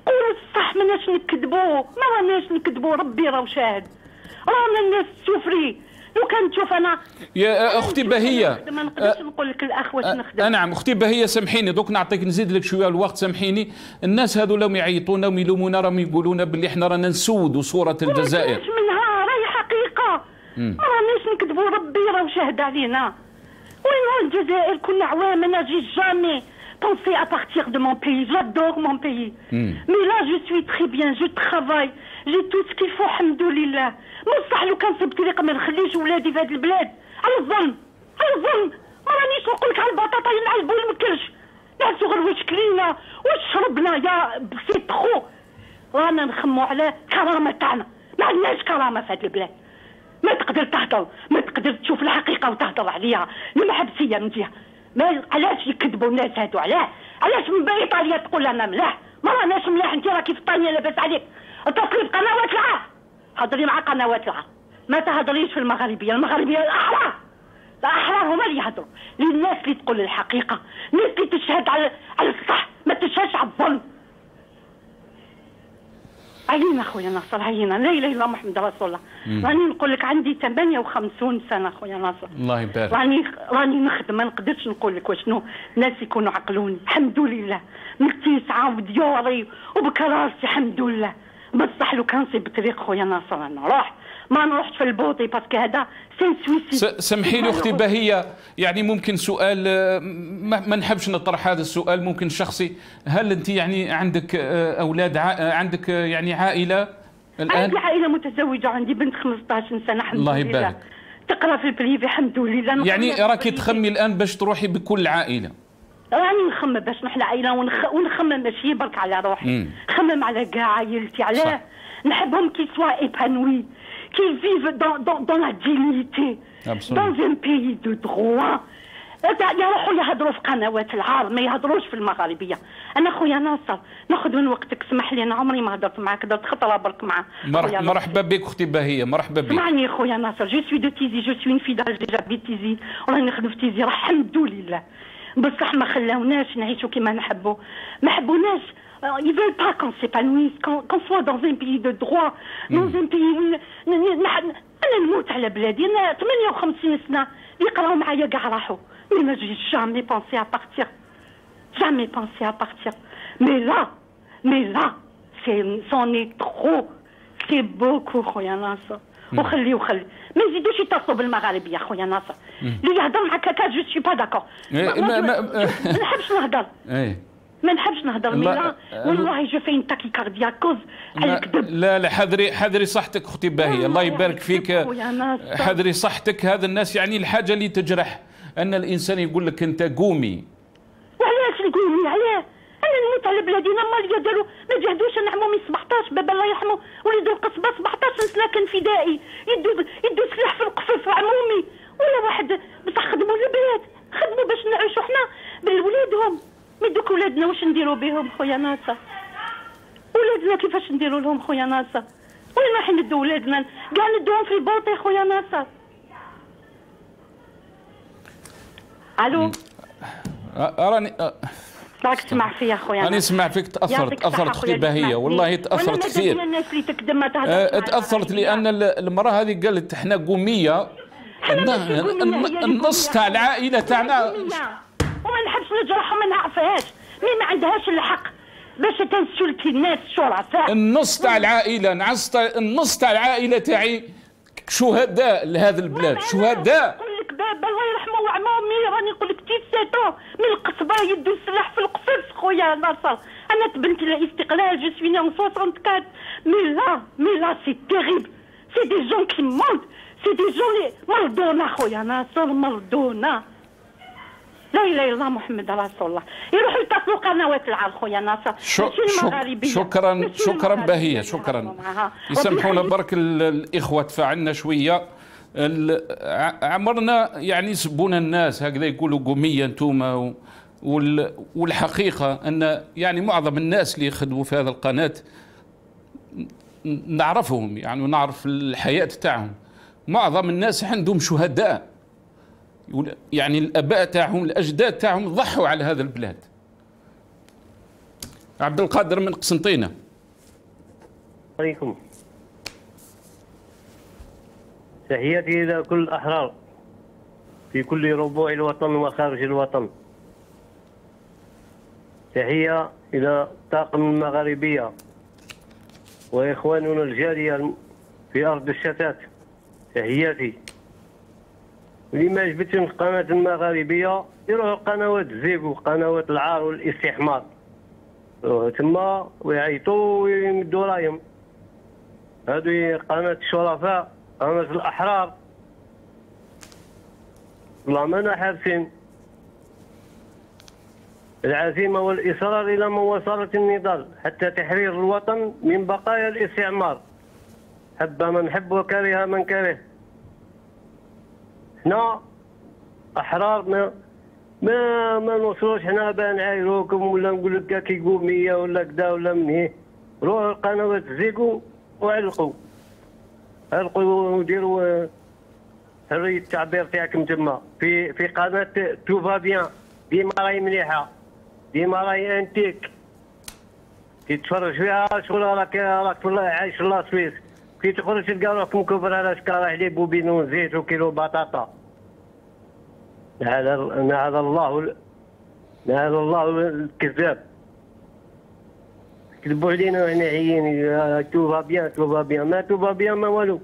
قولوا الصح، ماناش نكذبوا، ما راناش نكذبوا، ربي راه شاهد، رانا الناس تسوفري. لو كان تشوف انا يا اختي بهيه، ما نقدرش نقول لك الاخ واش نخدم. نعم اختي بهيه، سامحيني دوك نعطيك نزيد لك شويه الوقت، سامحيني. الناس هذو راهم يعيطونا ويلومونا، راهم يقولونا باللي احنا رانا نسودوا صوره الجزائر. مش منها، راهي حقيقه، ما راناش نكذبوا، ربي راه شاهد علينا. وين الجزائر كنا عوام، انا جي جامي pensé à partir de mon pays, j'adore mon pays. Mais là je suis très bien, je travaille, j'ai tout ce qu'il faut alhamdoulilah. بصح لو كان صبت لي ما نخليش ولادي في هذه البلاد على الظلم، على الظلم. ما رانيش نقول لك على البطاطا نعلبوا المكرش، نعسوا غير واش كلينا واش شربنا يا سي تخو. رانا نخموا على كرامه تاعنا، ما عندناش كرامه في هذه البلاد. ما تقدر تهضر، ما تقدر تشوف الحقيقه وتهضر عليها، المحبسيه نديها. ما علاش يكذبوا الناس هادو؟ علاش من ايطاليا تقول انا ملاح؟ ما راناش ملاح، انت راكي في ايطاليا لاباس عليك. اتصلي بقنوات العار، هضري مع قنوات العار، ما تهضريش في المغاربيه. المغاربيه الاحرار، الاحرار هما اللي يهضروا للناس اللي تقول الحقيقه، الناس اللي تشهد على الصح، ما تشهدش على الظلم. عينا خويا ناصر، عينا، لا اله الا الله محمد رسول الله. راني نقول لك عندي 58 سنه خويا ناصر، الله يبارك. راني نخدم، ما نقدرش نقول لك وشنو الناس يكونوا عقلوني، الحمد لله مكتيسعه وديوري وبكراسي الحمد لله. بصح لو كان صيب طريق خويا ناصر انا نروح، ما نروحش في البوطي باسكو هذا سين سويسيد. سمحي لي اختي بهيه، يعني ممكن سؤال ما نحبش نطرح هذا السؤال، ممكن شخصي. هل انت يعني عندك اولاد، عندك يعني عائله الان؟ عندي عائله متزوجه، عندي بنت 15 سنه الحمد لله. الله يبارك. تقرا في البريفي الحمد لله. يعني راكي تخمي الان باش تروحي بكل العائله؟ راني نخمم باش نحل عائله ونخمم ماشي برك على روحي، نخمم على كاع عائلتي. علاه؟ نحبهم كي سوا ايبانوي، كي فيف دون لا ديغنيتي، دون ان بيي دو دروا. يروحوا يهضروا في قنوات العار، ما يهضروش في المغاربيه. انا خويا ناصر ناخذ من وقتك، اسمح لي، انا عمري ما هضرت معاك، درت خطره برك مع مرحبا بك اختي بهيه، مرحبا بك. اسمعني خويا ناصر، جو سوي دو تيزي، جو سوي في داج ديجا بي تيزي، وراني نخدم في تيزي الحمد لله. بصح ما خلاوناش نعيشوا كيما نحبوا، ما حبوناش. Ils veulent pas qu'on s'épanouisse, qu'on soit dans un pays de droit, dans un pays où أنا نموت على بلادي. أنا 58 سنة اللي يقراو معايا كاع راحوا، mais moi j'ai jamais pensé à partir, jamais pensé à partir. Mais là, c'en est trop, c'est beaucoup خويا ناصر. وخلي ما يزيدوش يتصلوا بالمغاربيه خويا ناصر، اللي يهضر معك هكا جو سوي با داكور. ما نحبش نهضر، ما نحبش نهضر. والله جو في ان تاكيكارديا كوز على الكذب. لا حذري صحتك اختي باهيه، الله يبارك فيك، حذري صحتك. هذا الناس يعني الحاجه اللي تجرح ان الانسان يقول لك انت قومي. وعلاش نقومي؟ علاه؟ انا نموت على بلادي. مال داروا ما جهدوش. انا عمومي 17، بابا الله يرحمه وليدو القصبه 17 سنه كان فدائي، يدو سلاح في القفص. وعمومي ولا واحد بصح خدموا البلاد، خدموا باش نعيشوا حنا بولادهم. مي دوك ولادنا واش نديروا بهم خويا ناصر؟ ولادنا كيفاش نديروا لهم خويا ناصر؟ وين راح ندو ولادنا؟ كاع ندوهم في البوطي خويا ناصر. الو راني راك تسمع فيا خويا ناصر؟ راني نسمع فيك. تاثرت اختي باهيه، والله تاثرت كثير. الناس اللي تكذب ما تهضرش. تاثرت لان المراه هذه قالت احنا قوميه، النص تاع العائله تاعنا، وما نحبش نجرحهم، ما نعرفهاش، مي ما عندهاش الحق باش تنسلتي الناس شرفاء. النص تاع العائله النص تاع العائله تاعي شهداء لهذا البلاد، شهداء. نقول لك بابا الله يرحمه وعمامي، راني نقول لك 17 من القصبه يدو السلاح في القفص خويا ناصر. انا تبنت الاستقلال، جو سوي ني ان 64. مي لا سي تيريبل، سي دي جون كي مونت، سي دي جون مرضونا خويا ناصر، مرضونا. لا اله الا الله محمد رسول الله. يروحوا يتصلوا قنوات العار خويا ناصر. شكرا باهيه، شكرا. يسامحونا برك الاخوه تفاعلنا شويه. عمرنا يعني يسبونا الناس هكذا، يقولوا قوميه انتوما، والحقيقه ان يعني معظم الناس اللي يخدموا في هذا القناه نعرفهم، يعني ونعرف الحياه تاعهم. معظم الناس عندهم شهداء، يعني الاباء تاعهم، الاجداد تاعهم ضحوا على هذا البلاد. عبد القادر من قسنطينة. عليكم. تحياتي إلى كل الأحرار في كل ربوع الوطن وخارج الوطن. تحية إلى الطاقم المغاربية وإخواننا الجالية في أرض الشتات. تحياتي. اللي ما عجبتهم القناة المغاربية يروحوا قنوات الزيغ وقنوات العار والاستحمار، يروحوا تما ويعيطوا ويمدوا رايهم. هذه قناة الشرفاء، قناة الأحرار، والله مانا حابسين. العزيمة والإصرار إلى مواصلة النضال حتى تحرير الوطن من بقايا الاستعمار، حب من حب وكره من كره. حنا أحرار ما نوصلوش حنا بان نعايروكم ولا نقول لك كي قومية ولا كدا ولا مني. روحوا القنوات زيقوا وعلقوا وديروا حرية التعبير تاعكم تما في قناة توفا بيان. ديما راهي مليحة، ديما راهي انتيك. كي تفرج فيها شغل راك عايش في لاسويس، كي تخرج تلقى روحك مكبر على شكاره حليب وبينون زيت وكيلو بطاطا. نعاذ الله الكذاب. كذبوا علينا وحنا عيين. توفا بيان ما توفا بيان ما والو.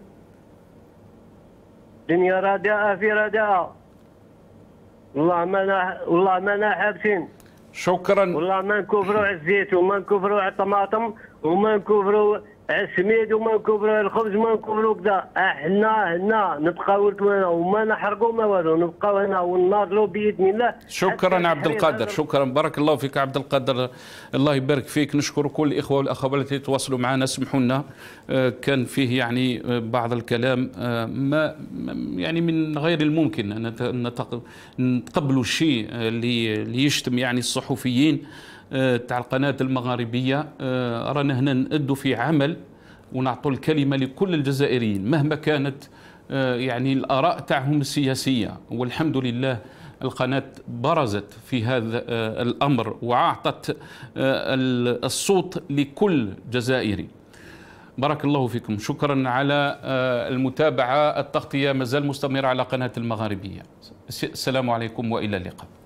دنيا رداءة في رداءة. والله ما حابسين. شكرا. والله ما نكفروا على الزيت وما نكفروا على الطماطم وما نكفروا على السميد وما نكفروا على الخبز وما نكفروا كذا. هنا نبقاو هنا وما نحرقوا ما والو، نبقاو هنا ونناضلوا باذن الله. شكرا عبد القادر، شكرا، بارك الله فيك عبد القادر، الله يبارك فيك. نشكر كل الاخوه والاخوات التي تواصلوا معنا. اسمحوا لنا كان فيه يعني بعض الكلام ما يعني من غير الممكن ان نتقبلوا الشيء اللي يشتم يعني الصحفيين تاع القناة المغاربية. رانا هنا نأدوا في عمل ونعطوا الكلمة لكل الجزائريين مهما كانت يعني الآراء تاعهم السياسية، والحمد لله القناة برزت في هذا الأمر وأعطت الصوت لكل جزائري. بارك الله فيكم، شكرا على المتابعة. التغطية مازال مستمرة على قناة المغاربية. السلام عليكم وإلى اللقاء.